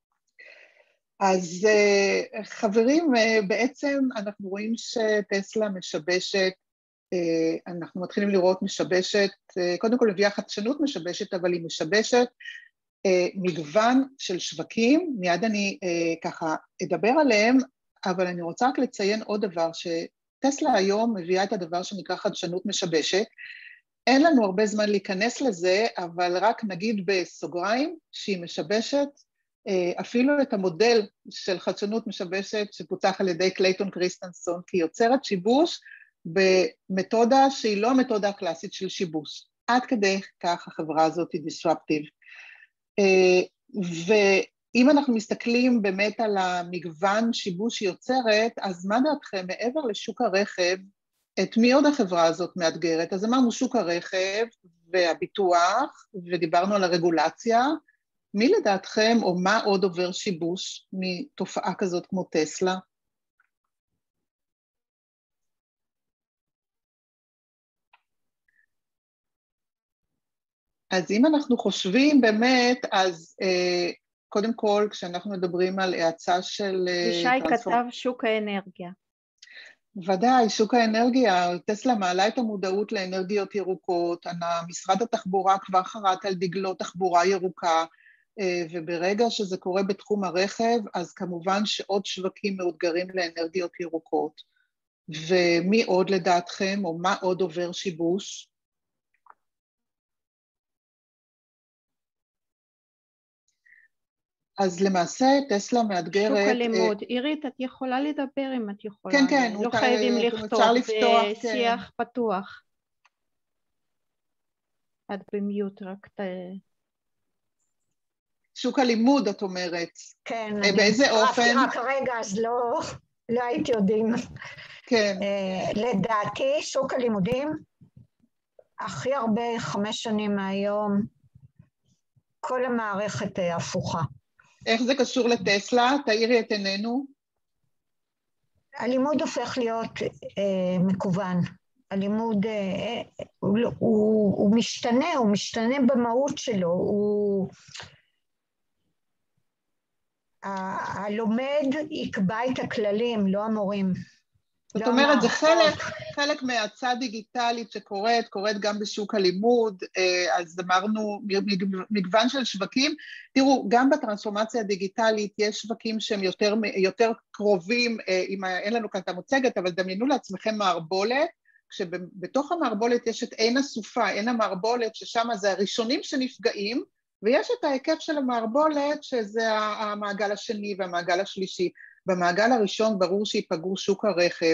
אז חברים, בעצם אנחנו רואים שטסלה משבשת, אנחנו מתחילים לראות משבשת, קודם כל הביאה חדשנות משבשת, אבל היא משבשת מגוון של שווקים, מיד אני ככה אדבר עליהם, אבל אני רוצה רק לציין עוד דבר, שטסלה היום מביאה את הדבר שנקרא חדשנות משבשת, אין לנו הרבה זמן להיכנס לזה, אבל רק נגיד בסוגריים שהיא משבשת, אפילו את המודל של חדשנות משבשת שפוצח על ידי קלייטון קריסטנסון, כי היא יוצרת שיבוש במתודה שהיא לא המתודה הקלאסית של שיבוש. עד כדי כך החברה הזאת היא disruptive. ואם אנחנו מסתכלים באמת על המגוון שיבוש שהיא יוצרת, אז מה דעתכם מעבר לשוק הרכב, את מי עוד החברה הזאת מאתגרת? אז אמרנו שוק הרכב והביטוח, ודיברנו על הרגולציה, מי לדעתכם או מה עוד עובר שיבוש מתופעה כזאת כמו טסלה? אז אם אנחנו חושבים באמת, אז אה, קודם כל כשאנחנו מדברים על האצה של... ישי כתב שוק האנרגיה. ודאי, שוק האנרגיה, טסלה מעלה את המודעות לאנרגיות ירוקות, משרד התחבורה כבר חרט על דגלו תחבורה ירוקה, וברגע שזה קורה בתחום הרכב, אז כמובן שעוד שווקים מאותגרים לאנרגיות ירוקות. ומי עוד לדעתכם, או מה עוד עובר שיבוש? אז למעשה טסלה מאתגרת... שוק הלימוד. עירית, את יכולה לדבר אם את יכולה. כן, כן. לא חייבים לכתוב, זה שיח פתוח. את במיוט, רק ת... שוק הלימוד, את אומרת. כן. באיזה אופן? רק רגע, אז לא, לא הייתי יודעים. כן. לדעתי, שוק הלימודים, הכי הרבה חמש שנים מהיום, כל המערכת הפוכה. איך זה קשור לטסלה? תאירי את עינינו. הלימוד הופך להיות אה, מקוון. הלימוד אה, הוא, הוא, הוא משתנה, הוא משתנה במהות שלו. הוא... ה- הלומד יקבע את הכללים, לא המורים. זאת לא אומרת, זה המערכות. חלק, חלק מההאצה דיגיטלית שקורית, קורית גם בשוק הלימוד, אז אמרנו מגוון של שווקים. תראו, גם בטרנספורמציה הדיגיטלית יש שווקים שהם יותר, יותר קרובים, אם אין לנו כאן את המוצגת, אבל דמיינו לעצמכם מערבולת, כשבתוך המערבולת יש את עין הסופה, עין המערבולת, ששם זה הראשונים שנפגעים, ויש את ההיקף של המערבולת, שזה המעגל השני והמעגל השלישי. במעגל הראשון ברור שיפגעו שוק הרכב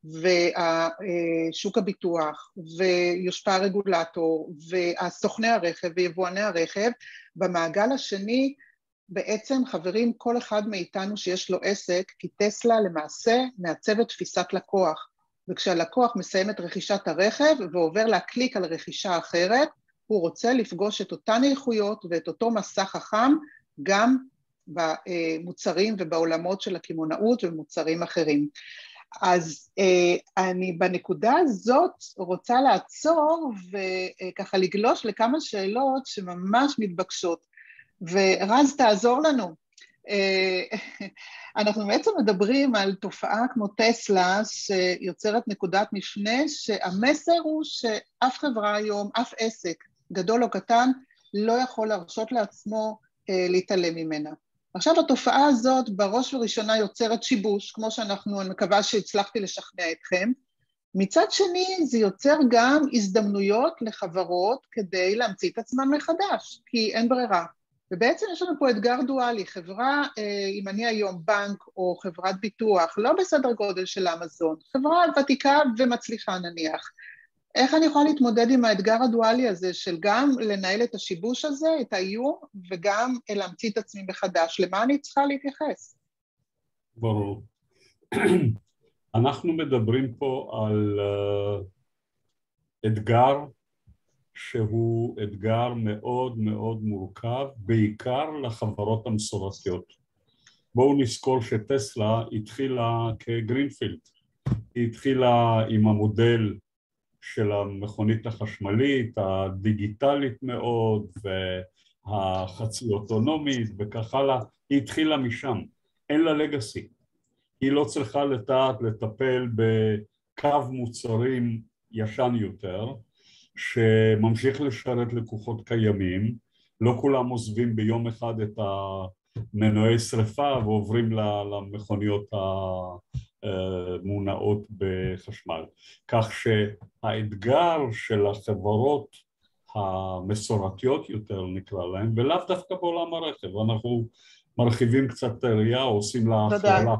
ושוק הביטוח ויושפע הרגולטור והסוכני הרכב ויבואני הרכב. במעגל השני בעצם חברים כל אחד מאיתנו שיש לו עסק, כי טסלה למעשה מעצבת תפיסת לקוח, וכשהלקוח מסיים את רכישת הרכב ועובר להקליק על רכישה אחרת, הוא רוצה לפגוש את אותן איכויות ואת אותו מסע חכם גם במוצרים ובעולמות של הקמעונאות ומוצרים אחרים. אז אה, אני בנקודה הזאת רוצה לעצור וככה לגלוש לכמה שאלות שממש מתבקשות, ורז תעזור לנו. אה, אנחנו בעצם מדברים על תופעה כמו טסלה שיוצרת נקודת משנה, שהמסר הוא שאף חברה היום, אף עסק, גדול או קטן, לא יכול להרשות לעצמו אה, להתעלם ממנה. עכשיו התופעה הזאת בראש וראשונה יוצרת שיבוש, כמו שאנחנו, אני מקווה שהצלחתי לשכנע אתכם. מצד שני זה יוצר גם הזדמנויות לחברות כדי להמציא את עצמן מחדש, כי אין ברירה. ובעצם יש לנו פה אתגר דואלי, חברה, אם אני היום בנק או חברת ביטוח, לא בסדר גודל של אמזון, חברה ותיקה ומצליחה נניח. איך אני יכולה להתמודד עם האתגר הדואלי הזה של גם לנהל את השיבוש הזה, את האיום, וגם להמציא את עצמי מחדש? למה אני צריכה להתייחס? ברור. אנחנו מדברים פה על uh, אתגר שהוא אתגר מאוד מאוד מורכב, בעיקר לחברות המסורתיות. בואו נזכור שטסלה התחילה כגרינפילד, היא התחילה עם המודל של המכונית החשמלית, הדיגיטלית מאוד, והחצי אוטונומית וכך הלאה, היא התחילה משם, אין לה לגאסי. היא לא צריכה לדעת לטפל בקו מוצרים ישן יותר, שממשיך לשרת לקוחות קיימים, לא כולם עוזבים ביום אחד את המנועי שריפה ועוברים למכוניות המונעות בחשמל. כך שהאתגר של החברות המסורתיות יותר נקרא להם, ולאו דווקא בעולם הרכב, אנחנו מרחיבים קצת ראייה, עושים לה הכללה.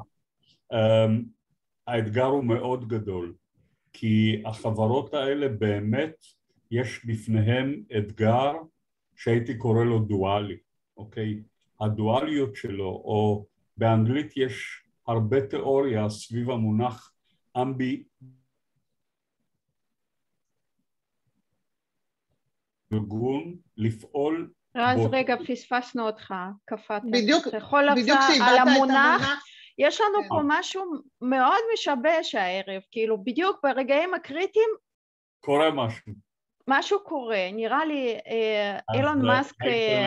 האתגר הוא מאוד גדול, כי החברות האלה באמת יש בפניהם אתגר שהייתי קורא לו דואלי, אוקיי? הדואליות שלו, או באנגלית יש הרבה תיאוריה סביב המונח אמבי, ארגון לפעול... אז בו... רגע, פספסנו אותך, קפאת. בדיוק, אתה יכול בדיוק על המונח, המונח. יש לנו כן. פה משהו מאוד משבש הערב, כאילו בדיוק ברגעים הקריטיים, קורה משהו. משהו קורה, נראה לי אילון מאסק,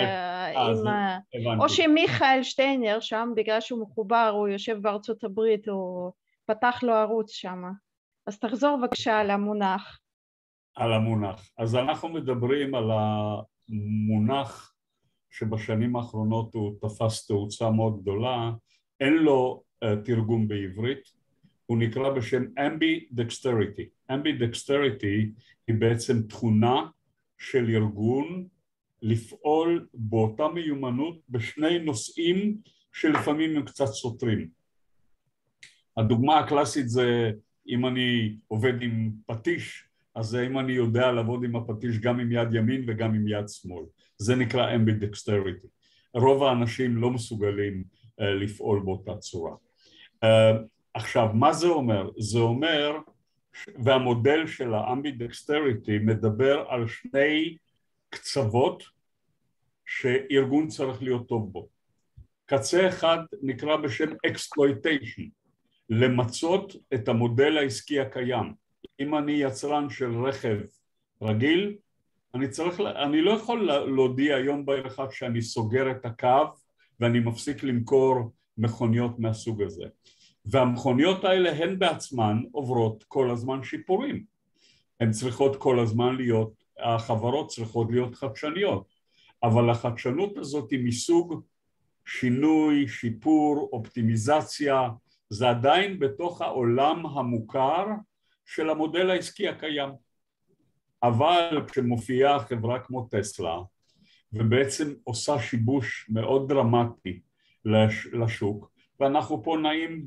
או שמיכאל שטיינר שם, בגלל שהוא מחובר, הוא יושב בארצות הברית, הוא פתח לו ערוץ שם. אז תחזור בבקשה על המונח. על המונח. אז אנחנו מדברים על המונח שבשנים האחרונות הוא תפס תאוצה מאוד גדולה, אין לו uh, תרגום בעברית, הוא נקרא בשם Ambidexterity. Ambidexterity היא בעצם תכונה של ארגון לפעול באותה מיומנות בשני נושאים שלפעמים הם קצת סותרים. הדוגמה הקלאסית זה אם אני עובד עם פטיש, אז זה אם אני יודע לעבוד עם הפטיש גם עם יד ימין וגם עם יד שמאל. זה נקרא Ambidexterity. רוב האנשים לא מסוגלים uh, לפעול באותה צורה. Uh, עכשיו, מה זה אומר? זה אומר, והמודל של ה-Ambidexterity מדבר על שני קצוות שארגון צריך להיות טוב בו. קצה אחד נקרא בשם Exploitation, למצות את המודל העסקי הקיים. אם אני יצרן של רכב רגיל, אני צריך, אני לא יכול להודיע יום בהיר אחד שאני סוגר את הקו ואני מפסיק למכור מכוניות מהסוג הזה. והמכוניות האלה הן בעצמן עוברות כל הזמן שיפורים. הן צריכות כל הזמן להיות, החברות צריכות להיות חדשניות, אבל החדשנות הזאת היא מסוג שינוי, שיפור, אופטימיזציה, זה עדיין בתוך העולם המוכר של המודל העסקי הקיים. אבל כשמופיעה חברה כמו טסלה, ובעצם עושה שיבוש מאוד דרמטי לשוק, ואנחנו פה נעים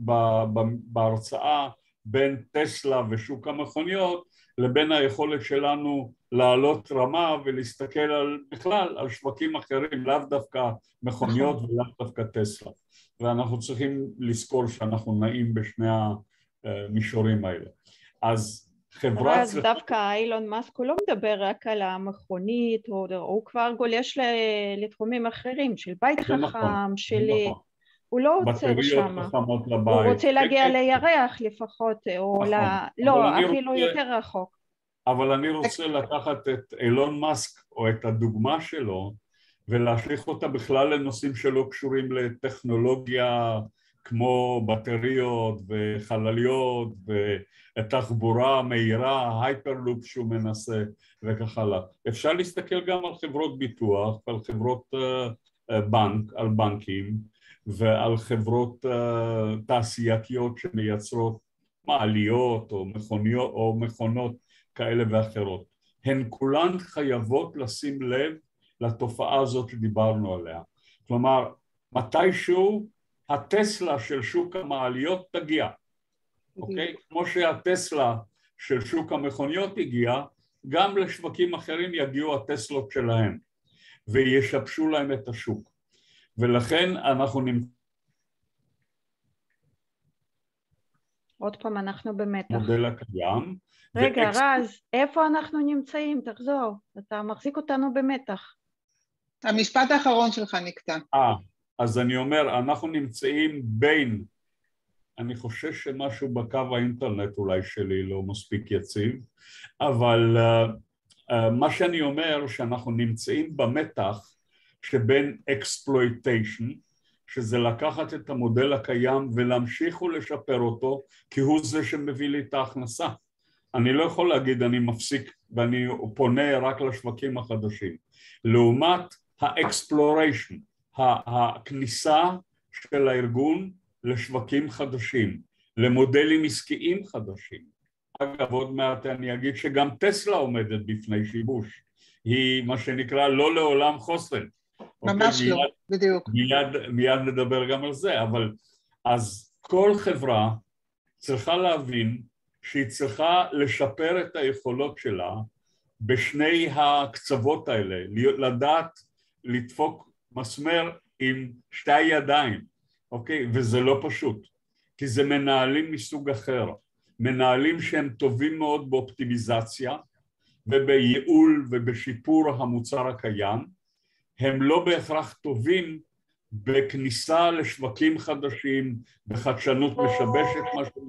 בהרצאה בין טסלה ושוק המכוניות, לבין היכולת שלנו לעלות רמה ולהסתכל על, בכלל על שווקים אחרים, לאו דווקא מכוניות ולאו דווקא טסלה. ואנחנו צריכים לזכור שאנחנו נעים בשני המישורים האלה. אז חברה... אז דווקא אילון מאסק הוא לא מדבר רק על המכונית, הוא כבר גולש לתחומים אחרים, של בית חכם, של... הוא לא עוצר שם. בטריות חכמות לבית. הוא רוצה להגיע לירח לפחות, או ל... לא, אפילו יותר רחוק. אבל אני רוצה לקחת את אילון מאסק, או את הדוגמה שלו, ולהשליך אותה בכלל לנושאים שלא קשורים לטכנולוגיה, כמו בטריות וחלליות ותחבורה מהירה, הייפרלופ שהוא מנסה וכך הלאה. אפשר להסתכל גם על חברות ביטוח, על חברות uh, בנק, על בנקים ועל חברות uh, תעשייתיות שמייצרות מעליות או מכוניות או מכונות כאלה ואחרות. הן כולן חייבות לשים לב לתופעה הזאת שדיברנו עליה. כלומר, מתישהו הטסלה של שוק המעליות תגיע, אוקיי? כמו שהטסלה של שוק המכוניות הגיע, גם לשווקים אחרים יגיעו הטסלות שלהם, וישבשו להם את השוק. ולכן אנחנו נמצאים... עוד פעם אנחנו במתח. מודל הקיים. רגע, ואקס... רז, איפה אנחנו נמצאים? תחזור, אתה מחזיק אותנו במתח. המשפט האחרון שלך נקטע. אה. אז אני אומר, אנחנו נמצאים בין, אני חושש שמשהו בקו האינטרנט אולי שלי לא מספיק יציב, אבל uh, uh, מה שאני אומר שאנחנו נמצאים במתח שבין exploitation, שזה לקחת את המודל הקיים ולהמשיך ולשפר אותו, כי הוא זה שמביא לי את ההכנסה. אני לא יכול להגיד אני מפסיק ואני פונה רק לשווקים החדשים. לעומת ה-exploration, הכניסה של הארגון לשווקים חדשים, למודלים עסקיים חדשים. אגב, עוד מעט אני אגיד שגם טסלה עומדת בפני שיבוש. היא מה שנקרא לא לעולם חוסן. ממש אוקיי? לא, מיד, בדיוק. מיד, מיד נדבר גם על זה, אבל אז כל חברה צריכה להבין שהיא צריכה לשפר את היכולות שלה בשני הקצוות האלה, לדעת לדפוק מסמר עם שתי ידיים, אוקיי? וזה לא פשוט, כי זה מנהלים מסוג אחר, מנהלים שהם טובים מאוד באופטימיזציה ובייעול ובשיפור המוצר הקיים, הם לא בהכרח טובים בכניסה לשווקים חדשים, בחדשנות משבשת, מה, ש...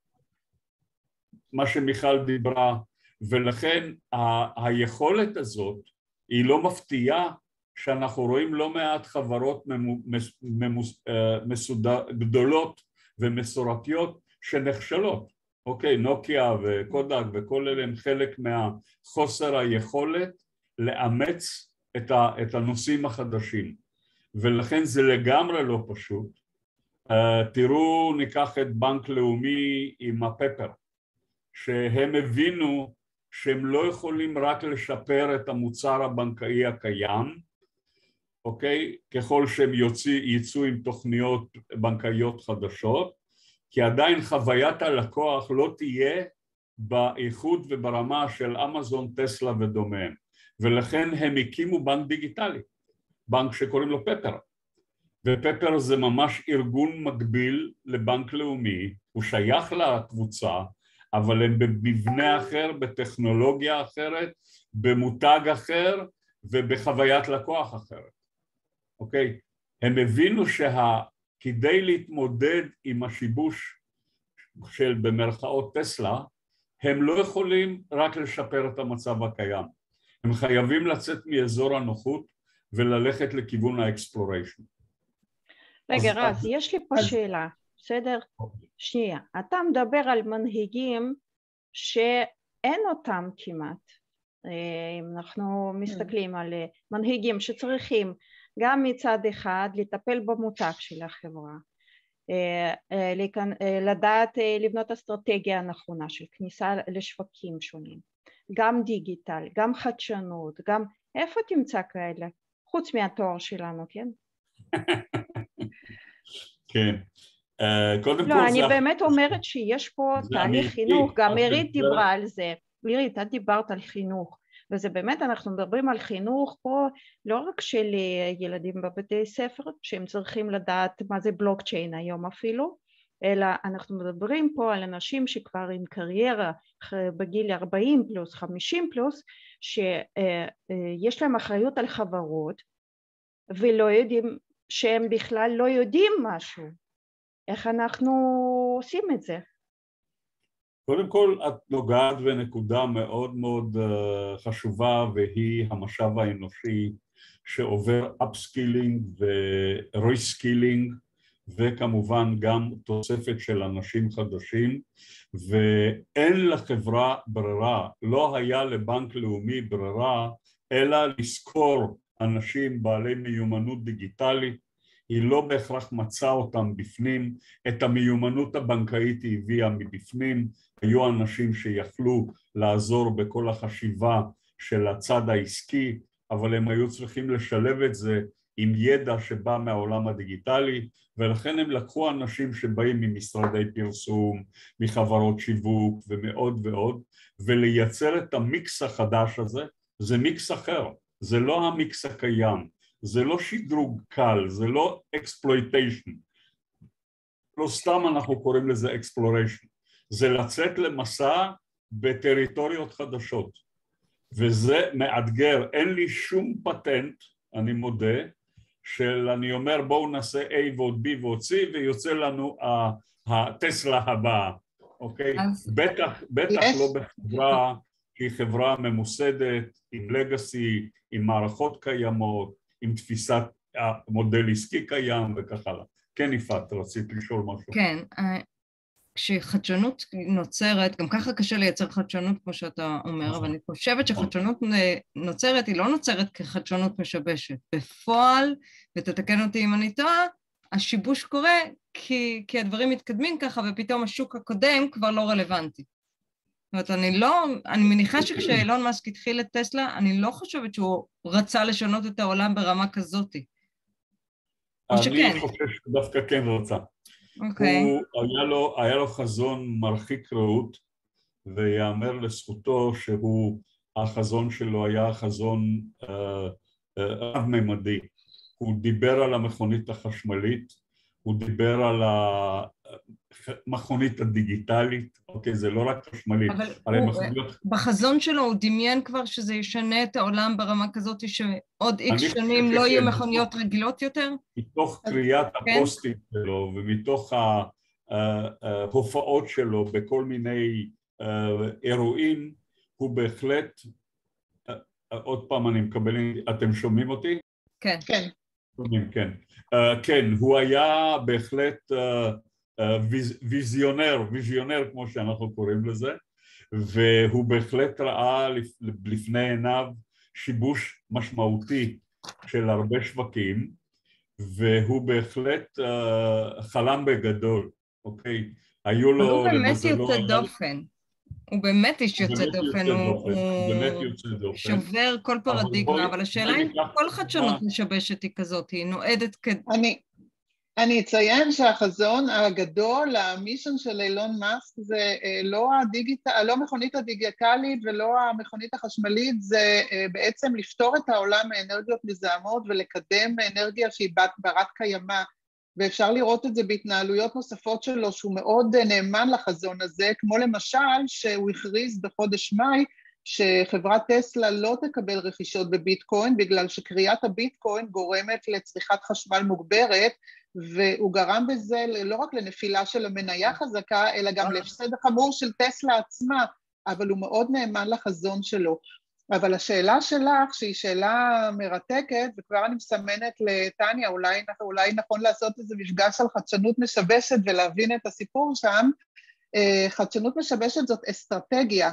מה שמיכל דיברה, ולכן ה... היכולת הזאת היא לא מפתיעה, שאנחנו רואים לא מעט חברות ממוס, מסודר, גדולות ומסורתיות שנחשלות. אוקיי, נוקיה וקודק וכל אלה הם חלק מהחוסר היכולת לאמץ את, ה, את הנושאים החדשים. ולכן זה לגמרי לא פשוט. Uh, תראו, ניקח את בנק לאומי עם הפפר, שהם הבינו שהם לא יכולים רק לשפר את המוצר הבנקאי הקיים, אוקיי? ככל שהם יוציא, יצאו עם תוכניות בנקאיות חדשות, כי עדיין חוויית הלקוח לא תהיה באיכות וברמה של אמזון, טסלה ודומיהם, ולכן הם הקימו בנק דיגיטלי, בנק שקוראים לו פפר, ופפר זה ממש ארגון מקביל לבנק לאומי, הוא שייך לקבוצה, אבל הם במבנה אחר, בטכנולוגיה אחרת, במותג אחר ובחוויית לקוח אחרת. אוקיי? הם הבינו שכדי להתמודד עם השיבוש של במרכאות טסלה, הם לא יכולים רק לשפר את המצב הקיים. הם חייבים לצאת מאזור הנוחות וללכת לכיוון האקספלוריישן. רגע, רז, יש לי פה שאלה, בסדר? שנייה, אתה מדבר על מנהיגים שאין אותם כמעט. אם אנחנו מסתכלים על מנהיגים שצריכים גם מצד אחד לטפל במותג של החברה, לדעת לבנות אסטרטגיה הנכונה של כניסה לשווקים שונים, גם דיגיטל, גם חדשנות, גם איפה תמצא כאלה? חוץ מהתואר שלנו, כן? כן. קודם לא, אני באמת אומרת שיש פה תהליך חינוך, גם עירית דיברה על זה. עירית, את דיברת על חינוך, וזה באמת, אנחנו מדברים על חינוך פה, לא רק של ילדים בבתי ספר, שהם צריכים לדעת מה זה בלוקצ'יין היום אפילו, אלא אנחנו מדברים פה על אנשים שכבר עם קריירה בגיל ארבעים פלוס, חמישים פלוס, שיש להם אחריות על חברות, ולא יודעים שהם בכלל לא יודעים משהו. איך אנחנו עושים את זה? קודם כל, את נוגעת בנקודה מאוד מאוד חשובה, והיא המשאב האנושי שעובר אפסקילינג וריסקילינג, וכמובן גם תוספת של אנשים חדשים, ואין לחברה ברירה, לא היה לבנק לאומי ברירה, אלא לזכור אנשים בעלי מיומנות דיגיטלית. היא לא בהכרח מצאה אותם בפנים, את המיומנות הבנקאית היא הביאה מבפנים, היו אנשים שיכלו לעזור בכל החשיבה של הצד העסקי, אבל הם היו צריכים לשלב את זה עם ידע שבא מהעולם הדיגיטלי, ולכן הם לקחו אנשים שבאים ממשרדי פרסום, מחברות שיווק ומאוד ועוד, ולייצר את המיקס החדש הזה. זה מיקס אחר, זה לא המיקס הקיים, זה לא שדרוג קל, זה לא exploitation, לא סתם אנחנו קוראים לזה exploration, זה לצאת למסע בטריטוריות חדשות, וזה מאתגר. אין לי שום פטנט, אני מודה, של אני אומר בואו נעשה A ועוד B ועוד C ויוצא לנו הטסלה הבאה, אוקיי? בטח, בטח לא בחברה שהיא חברה ממוסדת, עם לגאסי, עם מערכות קיימות, עם תפיסת המודל עסקי קיים וכך הלאה. כן, יפעת, רצית לשאול משהו. כן, כשחדשנות נוצרת, גם ככה קשה לייצר חדשנות כמו שאתה אומר, אבל אני חושבת שחדשנות נוצרת, היא לא נוצרת כחדשנות משבשת. בפועל, ותתקן אותי אם אני טועה, השיבוש קורה כי, כי הדברים מתקדמים ככה, ופתאום השוק הקודם כבר לא רלוונטי. זאת אומרת, אני לא, אני מניחה שכשאילון מאסק התחיל את טסלה, אני לא חושבת שהוא רצה לשנות את העולם ברמה כזאת. אני חושב שדווקא כן רצה. אוקיי. הוא, היה לו, היה לו חזון מרחיק ראות, ויאמר לזכותו שהוא, החזון שלו היה חזון רב-ממדי. הוא דיבר על המכונית החשמלית, הוא דיבר על המכונית הדיגיטלית, אוקיי, זה לא רק חשמלית. אבל הוא, מכוניות... בחזון שלו הוא דמיין כבר שזה ישנה את העולם ברמה כזאת שעוד איקס שנים לא יהיו מכוניות רגילות יותר? מתוך קריאת הפוסטים שלו ומתוך ההופעות שלו בכל מיני אירועים, הוא בהחלט, עוד פעם אני מקבל, אתם שומעים אותי? כן. כן. כן, כן, הוא היה בהחלט ויזיונר, ויזיונר כמו שאנחנו קוראים לזה, והוא בהחלט ראה לפני עיניו שיבוש משמעותי של הרבה שווקים, והוא בהחלט חלם בגדול, אוקיי? היו לו... הוא באמת יוצא דופן. הוא באמת איש יוצא דופן, הוא שובר כל פרדיגמה, אבל השאלה אם כל חדשנות משבשת היא כזאת, היא נועדת כ... אני אציין שהחזון הגדול, המישן של אילון מאסק, זה לא המכונית הדיגיטלית ולא המכונית החשמלית, זה בעצם לפתור את העולם מאנרגיות מזהמות ולקדם אנרגיה שהיא ברת קיימא, ואפשר לראות את זה בהתנהלויות נוספות שלו, שהוא מאוד נאמן לחזון הזה, כמו למשל שהוא הכריז בחודש מאי, שחברת טסלה לא תקבל רכישות בביטקוין, בגלל שקריאת הביטקוין גורמת לצריכת חשמל מוגברת, והוא גרם בזה לא רק לנפילה של המניה חזקה, אלא גם להפסד החמור של טסלה עצמה, אבל הוא מאוד נאמן לחזון שלו. אבל השאלה שלך, שהיא שאלה מרתקת, וכבר אני מסמנת לטניה, אולי, אולי נכון לעשות איזה מפגש על חדשנות משבשת ולהבין את הסיפור שם, חדשנות משבשת זאת אסטרטגיה,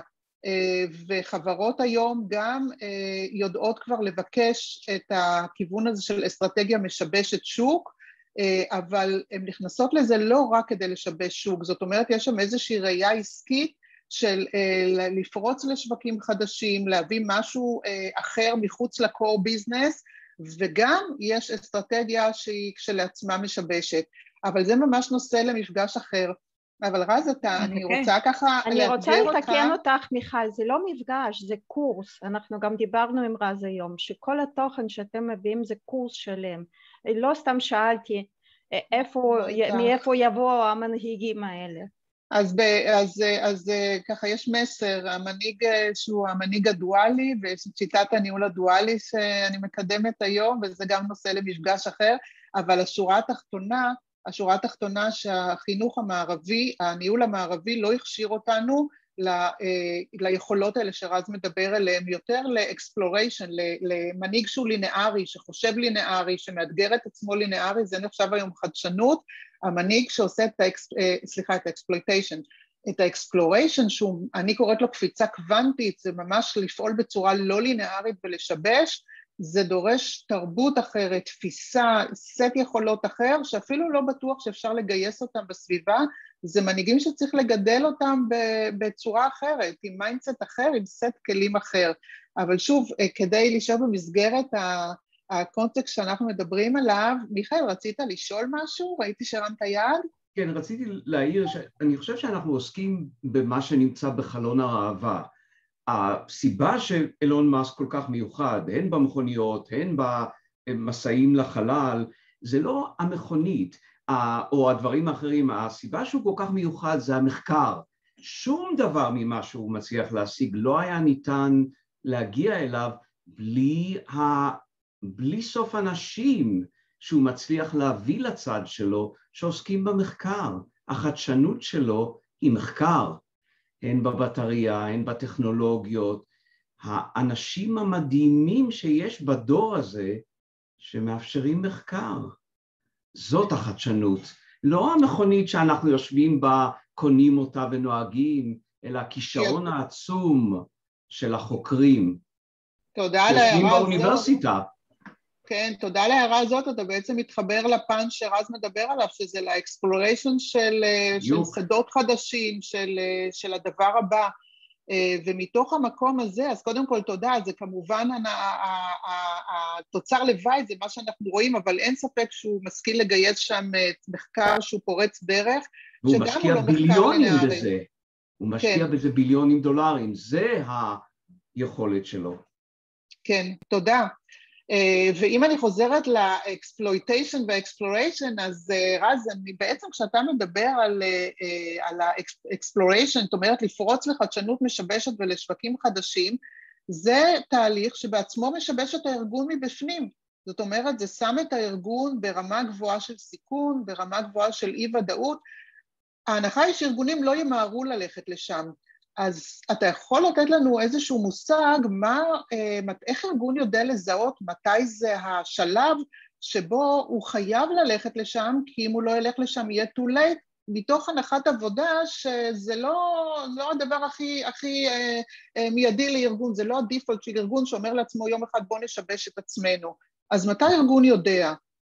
וחברות היום גם יודעות כבר לבקש את הכיוון הזה של אסטרטגיה משבשת שוק, אבל הן נכנסות לזה לא רק כדי לשבש שוק, זאת אומרת יש שם איזושהי ראייה עסקית של לפרוץ לשווקים חדשים, להביא משהו אחר מחוץ לקור ביזנס, וגם יש אסטרטגיה שהיא כשלעצמה משבשת, אבל זה ממש נושא למפגש אחר. אבל רז, אתה, אני רוצה ככה אני רוצה לתקן אותך, מיכל, זה לא מפגש, זה קורס. אנחנו גם דיברנו עם רז היום, שכל התוכן שאתם מביאים זה קורס שלם. לא סתם שאלתי איפה, מאיפה יבואו המנהיגים האלה. אז, ב, אז, אז ככה יש מסר, המנהיג שהוא המנהיג הדואלי, ויש את שיטת הניהול הדואלי שאני מקדמת היום, וזה גם נושא למפגש אחר, אבל השורה התחתונה, השורה התחתונה שהחינוך המערבי, הניהול המערבי לא הכשיר אותנו ל, ליכולות האלה שרז מדבר עליהם, יותר לאקספלוריישן, למנהיג שהוא לינארי, שחושב לינארי, שמאתגר את עצמו לינארי, זה נחשב היום חדשנות, המנהיג שעושה את האקס, סליחה, את האקספלויטיישן, את האקספלוריישן, שאני קוראת לו קפיצה קוונטית, זה ממש לפעול בצורה לא לינארית ולשבש, זה דורש תרבות אחרת, תפיסה, סט יכולות אחר, שאפילו לא בטוח שאפשר לגייס אותם בסביבה, זה מנהיגים שצריך לגדל אותם בצורה אחרת, עם מיינדסט אחר, עם סט כלים אחר, אבל שוב, כדי להישאר במסגרת הקונטקסט שאנחנו מדברים עליו, מיכאל, רצית לשאול משהו? ראיתי שרמת יד? כן, רציתי להעיר, אני חושב שאנחנו עוסקים במה שנמצא בחלון הראווה, הסיבה שאילון מאסק כל כך מיוחד, הן במכוניות, הן במסעים לחלל, זה לא המכונית או הדברים האחרים, הסיבה שהוא כל כך מיוחד זה המחקר. שום דבר ממה שהוא מצליח להשיג לא היה ניתן להגיע אליו בלי, ה... בלי סוף אנשים שהוא מצליח להביא לצד שלו שעוסקים במחקר. החדשנות שלו היא מחקר. הן בבטריה, הן בטכנולוגיות, האנשים המדהימים שיש בדור הזה שמאפשרים מחקר. זאת החדשנות, לא המכונית שאנחנו יושבים בה, קונים אותה ונוהגים, אלא הכישרון העצום של החוקרים. תודה על ההערה הזאת. באוניברסיטה. כן, תודה על ההערה הזאת, אתה בעצם מתחבר לפן שרז מדבר עליו, שזה לאקספלוריישן של, של שדות חדשים, של, של הדבר הבא, ומתוך המקום הזה, אז קודם כל תודה, זה כמובן התוצר לוואי, זה מה שאנחנו רואים, אבל אין ספק שהוא משכיל לגייס שם מחקר שהוא פורץ דרך, והוא משקיע לא ביליונים בזה, הוא משקיע כן. בזה ביליונים דולרים, זה היכולת שלו. כן, תודה. ואם אני חוזרת לאקספלויטיישן והאקספלוריישן, אז רז, אני בעצם כשאתה מדבר על, על האקספלוריישן, זאת אומרת לפרוץ לחדשנות משבשת ולשווקים חדשים, זה תהליך שבעצמו משבש את הארגון מבפנים. זאת אומרת, זה שם את הארגון ברמה גבוהה של סיכון, ברמה גבוהה של אי ודאות. ההנחה היא שארגונים לא ימהרו ללכת לשם. אז אתה יכול לתת לנו איזשהו מושג, מה, איך ארגון יודע לזהות, מתי זה השלב שבו הוא חייב ללכת לשם, כי אם הוא לא ילך לשם יהיה too late, מתוך הנחת עבודה שזה לא, לא הדבר הכי, הכי אה, אה, מיידי לארגון, זה לא הדיפולט של ארגון שאומר לעצמו יום אחד בוא נשבש את עצמנו. אז מתי ארגון יודע?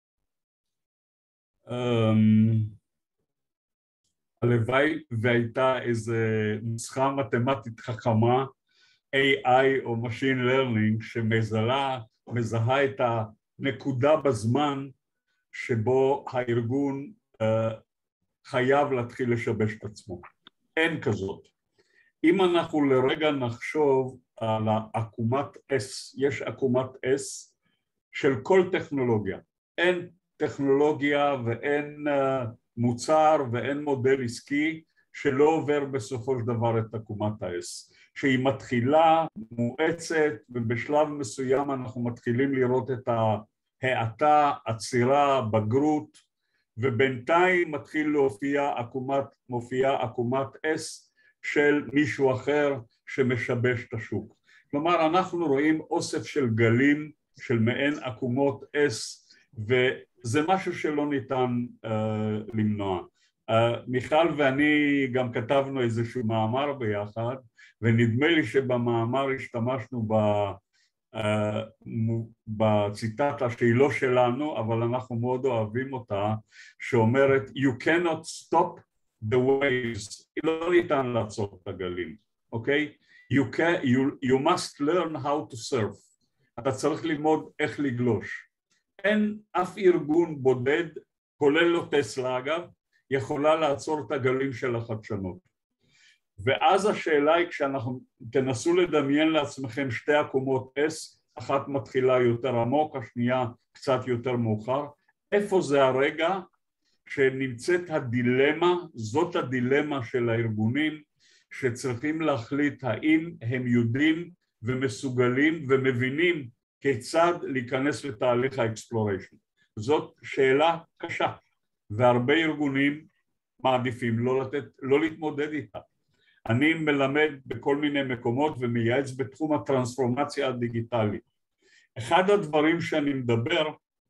Um... הלוואי והייתה איזו נוסחה מתמטית חכמה, איי איי או Machine Learning, שמזהה, מזהה את הנקודה בזמן שבו הארגון uh, חייב להתחיל לשבש את עצמו. אין כזאת. אם אנחנו לרגע נחשוב על העקומת S, יש עקומת S של כל טכנולוגיה. אין טכנולוגיה ואין uh, מוצר ואין מודל עסקי שלא עובר בסופו של דבר את עקומת ה-S, שהיא מתחילה, מואצת, ובשלב מסוים אנחנו מתחילים לראות את ההאטה, עצירה, בגרות, ובינתיים מתחיל להופיע עקומת, מופיע עקומת S של מישהו אחר שמשבש את השוק. כלומר, אנחנו רואים אוסף של גלים של מעין עקומות S, וזה משהו שלא ניתן uh, למנוע. Uh, מיכל ואני גם כתבנו איזשהו מאמר ביחד, ונדמה לי שבמאמר השתמשנו ב, uh, בציטטה שהיא לא שלנו, אבל אנחנו מאוד אוהבים אותה, שאומרת, you cannot stop the waves, לא ניתן לעצור את הגלים, אוקיי? Okay? You, can, you, you must learn how to surf, אתה צריך ללמוד איך לגלוש. אין אף ארגון בודד, כולל לו טסלה אגב, יכולה לעצור את הגלים של החדשנות. ואז השאלה היא, כשאנחנו תנסו לדמיין לעצמכם שתי עקומות S, אחת מתחילה יותר עמוק, השנייה קצת יותר מאוחר, איפה זה הרגע שנמצאת הדילמה, זאת הדילמה של הארגונים, שצריכים להחליט האם הם יודעים ומסוגלים ומבינים כיצד להיכנס לתהליך האקספלוריישן. זאת שאלה קשה, והרבה ארגונים מעדיפים לא לתת, לא להתמודד איתה. אני מלמד בכל מיני מקומות ומייעץ בתחום הטרנספורמציה הדיגיטלית. אחד הדברים שאני מדבר,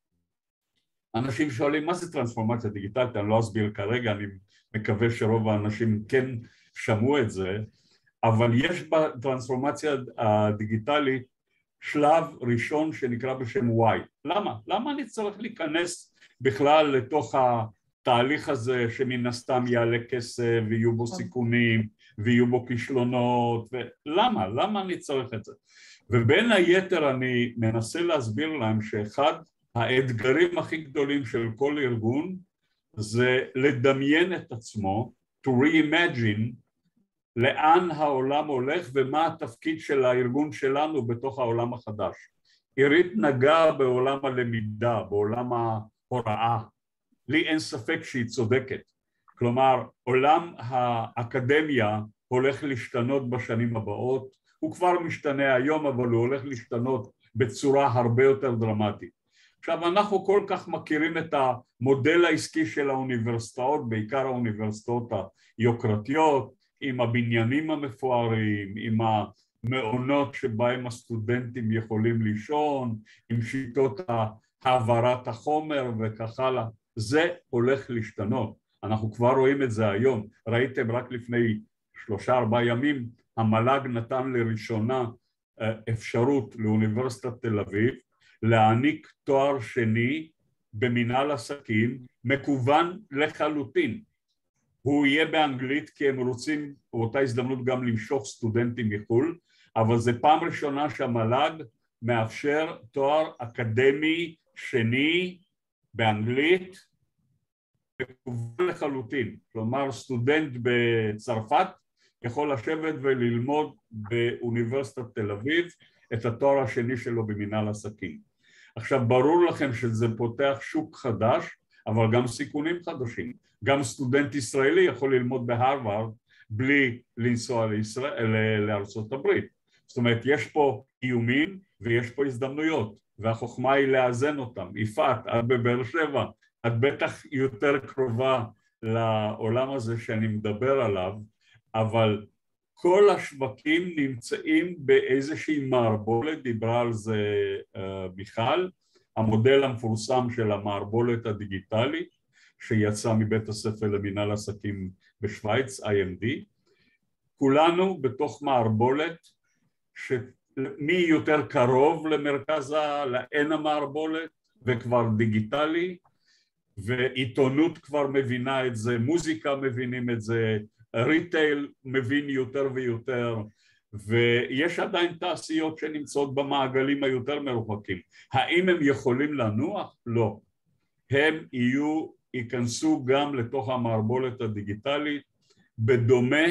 אנשים שואלים מה זה טרנספורמציה דיגיטלית, אני לא אסביר כרגע, אני מקווה שרוב האנשים כן שמעו את זה, אבל יש בטרנספורמציה הדיגיטלית שלב ראשון שנקרא בשם וואי. למה? למה אני צריך להיכנס בכלל לתוך התהליך הזה שמן הסתם יעלה כסף ויהיו בו סיכונים ויהיו בו כישלונות, ולמה? למה אני צריך את זה? ובין היתר אני מנסה להסביר להם שאחד האתגרים הכי גדולים של כל ארגון זה לדמיין את עצמו, to reimagine לאן העולם הולך ומה התפקיד של הארגון שלנו בתוך העולם החדש. עירית נגעה בעולם הלמידה, בעולם ההוראה. לי אין ספק שהיא צודקת. כלומר, עולם האקדמיה הולך להשתנות בשנים הבאות, הוא כבר משתנה היום, אבל הוא הולך להשתנות בצורה הרבה יותר דרמטית. עכשיו, אנחנו כל כך מכירים את המודל העסקי של האוניברסיטאות, בעיקר האוניברסיטאות היוקרתיות, עם הבניינים המפוארים, עם המעונות שבהם הסטודנטים יכולים לישון, עם שיטות העברת החומר וכך הלאה. זה הולך להשתנות. אנחנו כבר רואים את זה היום. ראיתם רק לפני שלושה ארבעה ימים, המל"ג נתן לראשונה אפשרות לאוניברסיטת תל אביב להעניק תואר שני במנהל עסקים מקוון לחלוטין. הוא יהיה באנגלית כי הם רוצים באותה הזדמנות גם למשוך סטודנטים מחו"ל, אבל זה פעם ראשונה שהמל"ג מאפשר תואר אקדמי שני באנגלית מקוון לחלוטין. כלומר, סטודנט בצרפת יכול לשבת וללמוד באוניברסיטת תל אביב את התואר השני שלו במנהל עסקים. עכשיו, ברור לכם שזה פותח שוק חדש, אבל גם סיכונים חדשים. גם סטודנט ישראלי יכול ללמוד בהרווארד בלי לנסוע לישראל, לארצות הברית. זאת אומרת, יש פה איומים ויש פה הזדמנויות, והחוכמה היא לאזן אותם. יפעת, את בבאר שבע, את בטח יותר קרובה לעולם הזה שאני מדבר עליו, אבל כל השווקים נמצאים באיזושהי מערבולת, דיברה על זה uh, מיכל, המודל המפורסם של המערבולת הדיגיטלית, שיצא מבית הספר למנהל עסקים בשוויץ, איי אם די. כולנו בתוך מערבולת, שמי יותר קרוב למרכז לעין המערבולת, וכבר דיגיטלי, ועיתונות כבר מבינה את זה, מוזיקה מבינים את זה, ריטייל מבין יותר ויותר, ויש עדיין תעשיות שנמצאות במעגלים היותר מרוחקים. האם הם יכולים לנוח? לא. הם יהיו, ייכנסו גם לתוך המערבולת הדיגיטלית, בדומה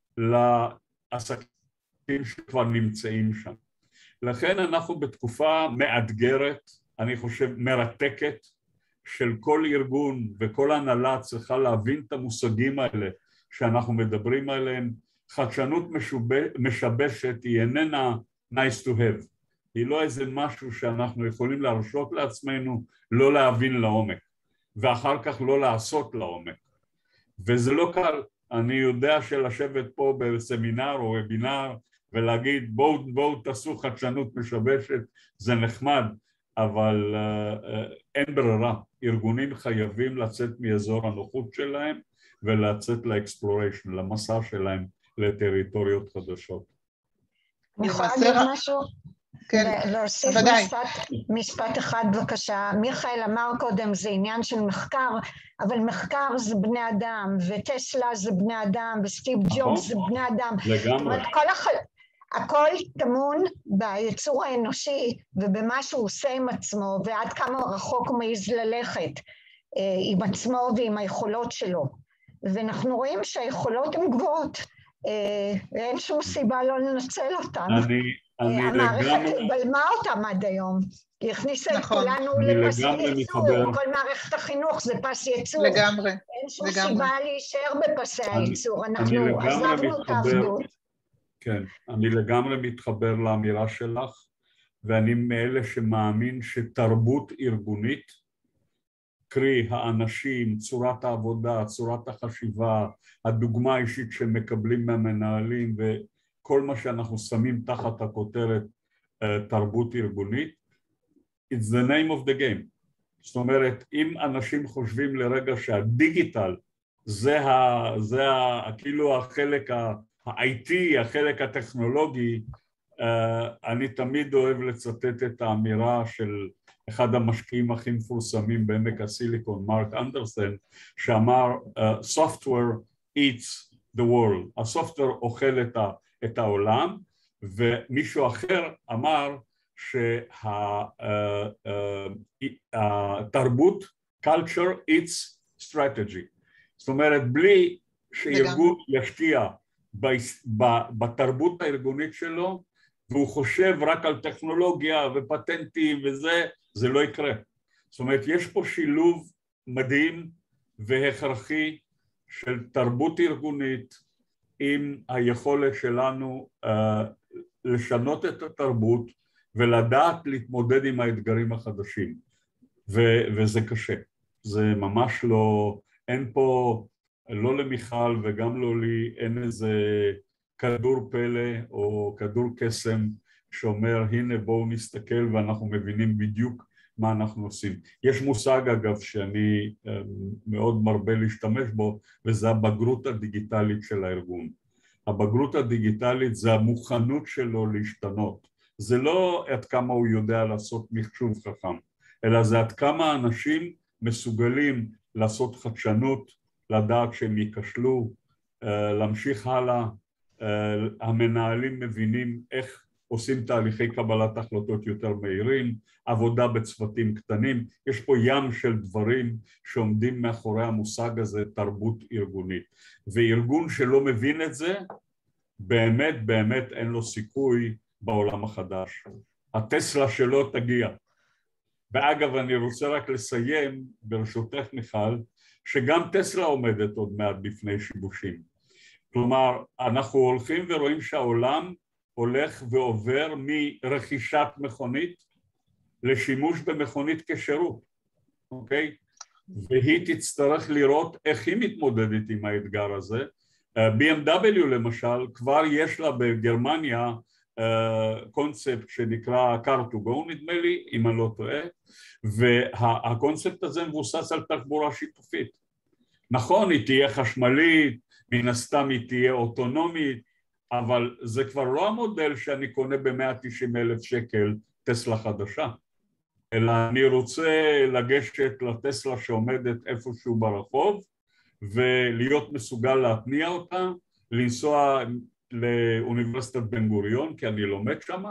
לעסקים שכבר נמצאים שם. לכן אנחנו בתקופה מאתגרת, אני חושב מרתקת, של כל ארגון וכל הנהלה צריכה להבין את המושגים האלה שאנחנו מדברים עליהם. חדשנות משבשת היא איננה nice to have, היא לא איזה משהו שאנחנו יכולים להרשות לעצמנו לא להבין לעומק, ואחר כך לא לעשות לעומק. וזה לא קל, אני יודע שלשבת פה בסמינר או וובינר ולהגיד בואו בואו תעשו חדשנות משבשת, זה נחמד, אבל uh, uh, אין ברירה. ארגונים חייבים לצאת מאזור הנוחות שלהם ולצאת לאקספלוריישן, למסע שלהם לטריטוריות חדשות. אני יכולה להגיד משהו? כן, להוסיף משפט, משפט אחד בבקשה. מיכאל אמר קודם, זה עניין של מחקר, אבל מחקר זה בני אדם, וטסלה זה בני אדם, וסטיב ג'ובס זה בני אדם. לגמרי. כל הח... הכל טמון ביצור האנושי ובמה שהוא עושה עם עצמו, ועד כמה רחוק הוא מעז ללכת עם עצמו ועם היכולות שלו. ואנחנו רואים שהיכולות הן גבוהות. אין שום סיבה לא לנצל אותם. המערכת בלמה אותם עד היום. היא הכניסה את כולנו לפס ייצור, כל מערכת החינוך זה פס ייצור. לגמרי. אין שום סיבה להישאר בפסי הייצור, אנחנו עזבנו את העבדות. כן, אני לגמרי מתחבר לאמירה שלך, ואני מאלה שמאמין שתרבות ארגונית, קרי האנשים, צורת העבודה, צורת החשיבה, הדוגמה האישית שמקבלים מהמנהלים וכל מה שאנחנו שמים תחת הכותרת תרבות ארגונית, it's the name of the game. זאת אומרת, אם אנשים חושבים לרגע שהדיגיטל זה, ה, זה ה, כאילו החלק ה-איי טי, החלק הטכנולוגי, אני תמיד אוהב לצטט את האמירה של אחד המשקיעים הכי מפורסמים בעמק הסיליקון, מרק אנדרסן, שאמר, software eats the world, הסופטוור אוכל את, ה, את העולם, ומישהו אחר אמר שהתרבות, culture eats strategy. זאת אומרת, בלי שארגון ישקיע בתרבות הארגונית שלו, והוא חושב רק על טכנולוגיה ופטנטים וזה, זה לא יקרה. זאת אומרת, יש פה שילוב מדהים והכרחי של תרבות ארגונית עם היכולת שלנו uh, לשנות את התרבות ולדעת להתמודד עם האתגרים החדשים. ו- וזה קשה. זה ממש לא, אין פה, לא למיכל וגם לא לי, אין איזה כדור פלא או כדור קסם שאומר הנה בואו נסתכל ואנחנו מבינים בדיוק מה אנחנו עושים. יש מושג אגב שאני מאוד מרבה להשתמש בו, וזה הבגרות הדיגיטלית של הארגון. הבגרות הדיגיטלית זה המוכנות שלו להשתנות. זה לא עד כמה הוא יודע לעשות מחשוב חכם, אלא זה עד כמה אנשים מסוגלים לעשות חדשנות, לדעת שהם ייכשלו, להמשיך הלאה. המנהלים מבינים איך עושים תהליכי קבלת החלטות יותר מהירים, עבודה בצוותים קטנים, יש פה ים של דברים שעומדים מאחורי המושג הזה, תרבות ארגונית. וארגון שלא מבין את זה, באמת באמת אין לו סיכוי בעולם החדש. הטסלה שלו תגיע. ואגב, אני רוצה רק לסיים, ברשותך מיכל, שגם טסלה עומדת עוד מעט בפני שיבושים. כלומר, אנחנו הולכים ורואים שהעולם הולך ועובר מרכישת מכונית לשימוש במכונית כשירות, אוקיי? והיא תצטרך לראות איך היא מתמודדת עם האתגר הזה. בי אם דאבליו למשל, כבר יש לה בגרמניה קונספט שנקרא car to go נדמה לי, אם אני לא טועה, והקונספט הזה מבוסס על תחבורה שיתופית. נכון, היא תהיה חשמלית, מן הסתם היא תהיה אוטונומית, אבל זה כבר לא המודל שאני קונה ב-מאה ותשעים אלף שקל טסלה חדשה, אלא אני רוצה לגשת לטסלה שעומדת איפשהו ברחוב, ולהיות מסוגל להתניע אותה, לנסוע לאוניברסיטת בן גוריון, כי אני לומד שמה,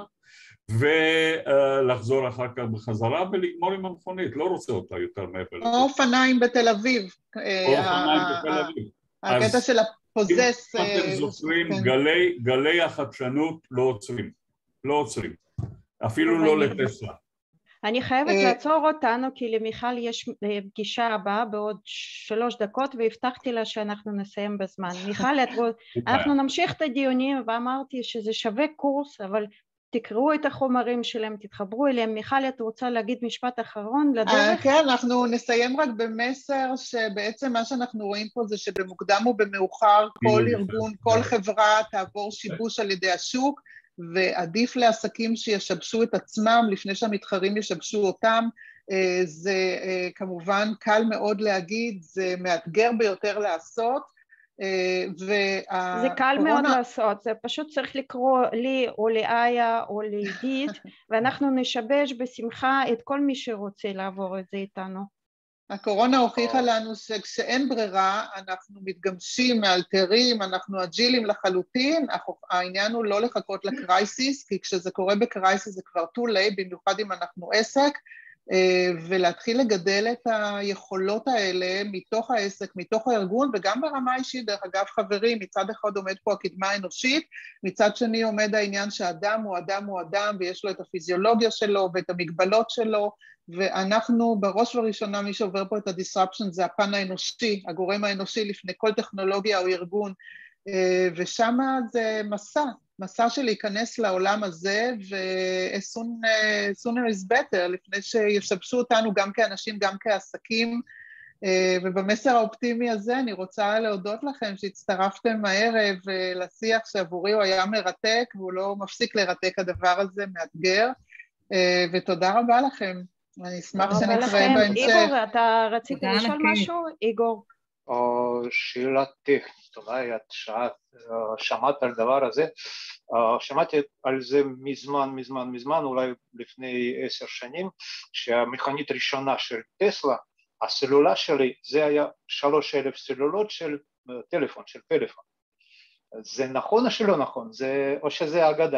ולחזור אחר כך בחזרה ולגמור עם המכונית, לא רוצה אותה יותר מעבר. או אופניים בתל אביב. או אופניים בתל אביב. הקטע של הפוזס... אם אתם זוכרים, גלי החדשנות לא עוצרים, לא עוצרים, אפילו לא לטסלה. אני חייבת לעצור אותנו, כי למיכל יש פגישה הבאה בעוד שלוש דקות, והבטחתי לה שאנחנו נסיים בזמן. מיכל, אנחנו נמשיך את הדיונים, ואמרתי שזה שווה קורס, אבל תקראו את החומרים שלהם, תתחברו אליהם. מיכל, את רוצה להגיד משפט אחרון לדרך? כן, אנחנו נסיים רק במסר שבעצם מה שאנחנו רואים פה זה שבמוקדם ובמאוחר כל ארגון, כל חברה תעבור שיבוש על ידי השוק, ועדיף לעסקים שישבשו את עצמם לפני שהמתחרים ישבשו אותם. זה כמובן קל מאוד להגיד, זה מאתגר ביותר לעשות. וה... זה קל מאוד לעשות, זה פשוט צריך לקרוא לי או לאיה או לעידית, ואנחנו נשבש בשמחה את כל מי שרוצה לעבור את זה איתנו. הקורונה הוכיחה לנו שכשאין ברירה אנחנו מתגמשים, מאלתרים, אנחנו אג'ילים לחלוטין. העניין הוא לא לחכות לקרייסיס, כי כשזה קורה בקרייסיס זה כבר too late, במיוחד אם אנחנו עסק, ולהתחיל לגדל את היכולות האלה מתוך העסק, מתוך הארגון, וגם ברמה האישית. דרך אגב, חברים, מצד אחד עומד פה הקדמה האנושית, מצד שני עומד העניין שאדם הוא אדם הוא אדם, ויש לו את הפיזיולוגיה שלו ואת המגבלות שלו, ואנחנו בראש ובראשונה, מי שעובר פה את ה-disruption זה הפן האנושי, הגורם האנושי לפני כל טכנולוגיה או ארגון, ושם זה מסע, מסע של להיכנס לעולם הזה, ו-sooner is better, לפני שישבשו אותנו גם כאנשים, גם כעסקים, ובמסר האופטימי הזה אני רוצה להודות לכם שהצטרפתם הערב לשיח שעבורי הוא היה מרתק, והוא לא מפסיק לרתק הדבר הזה, מאתגר, ותודה רבה לכם. אני אשמח שנתראה בהמשך. איגור, אתה רצית לשאול משהו? איגור. שאלה טכנית, אולי את שמעת על דבר הזה, שמעתי על זה מזמן, מזמן, מזמן, אולי לפני עשר שנים, שהמכונית הראשונה של טסלה, הסלולה שלי, זה היה שלוש אלף סלולות של טלפון, של פלאפון. זה נכון או שלא נכון? זה, או שזה אגדה?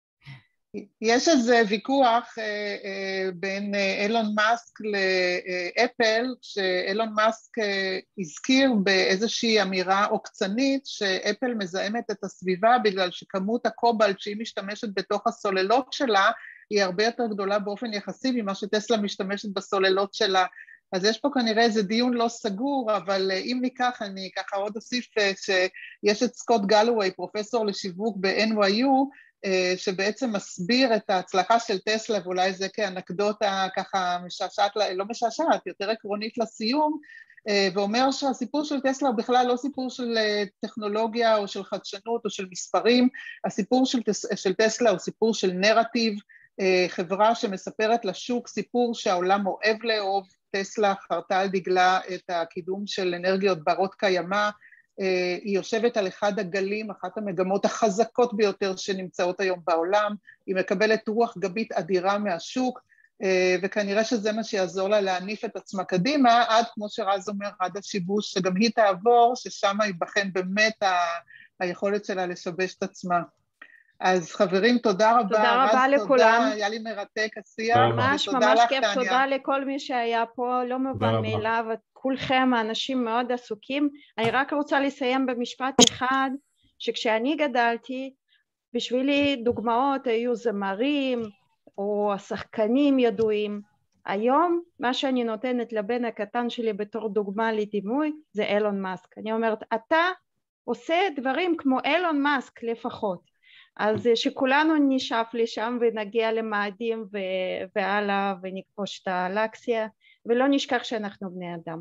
יש איזה ויכוח אה, אה, בין אילון מאסק לאפל, שאילון מאסק אה, הזכיר באיזושהי אמירה עוקצנית שאפל מזהמת את הסביבה בגלל שכמות הקובלט שהיא משתמשת בתוך הסוללות שלה היא הרבה יותר גדולה באופן יחסי ממה שטסלה משתמשת בסוללות שלה. אז יש פה כנראה איזה דיון לא סגור, אבל אם ניקח, אני ככה עוד אוסיף שיש את סקוט גלווי, פרופסור לשיווק ב-אן וואי יו, שבעצם מסביר את ההצלחה של טסלה, ואולי זה כאנקדוטה ככה משעשעת, לא משעשעת, יותר עקרונית לסיום, ואומר שהסיפור של טסלה הוא בכלל לא סיפור של טכנולוגיה או של חדשנות או של מספרים, הסיפור של, של טסלה הוא סיפור של נרטיב, חברה שמספרת לשוק סיפור שהעולם אוהב לאהוב. טסלה חרתה על דגלה את הקידום של אנרגיות ברות קיימא, היא יושבת על אחד הגלים, אחת המגמות החזקות ביותר שנמצאות היום בעולם, היא מקבלת רוח גבית אדירה מהשוק, וכנראה שזה מה שיעזור לה להניף את עצמה קדימה, עד כמו שרז אומר, עד השיבוש שגם היא תעבור, ששם ייבחן באמת ה- היכולת שלה לשבש את עצמה. אז חברים, תודה רבה. תודה רבה רז, לכולם. תודה, היה לי מרתק השיח. ממש ממש כיף, תודה לכל מי שהיה פה, לא מובן מאליו, כולכם האנשים מאוד עסוקים. אני רק רוצה לסיים במשפט אחד, שכשאני גדלתי, בשבילי דוגמאות היו זמרים, או השחקנים ידועים. היום מה שאני נותנת לבן הקטן שלי בתור דוגמה לדימוי, זה אילון מאסק. אני אומרת, אתה עושה דברים כמו אילון מאסק לפחות. אז שכולנו נשאף לשם ונגיע למאדים והלאה ונכבוש את הגלקסיה, ולא נשכח שאנחנו בני אדם.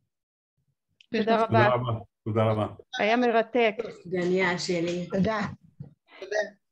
תודה רבה. תודה רבה. תודה רבה. היה מרתק. גניה שלי. תודה. תודה.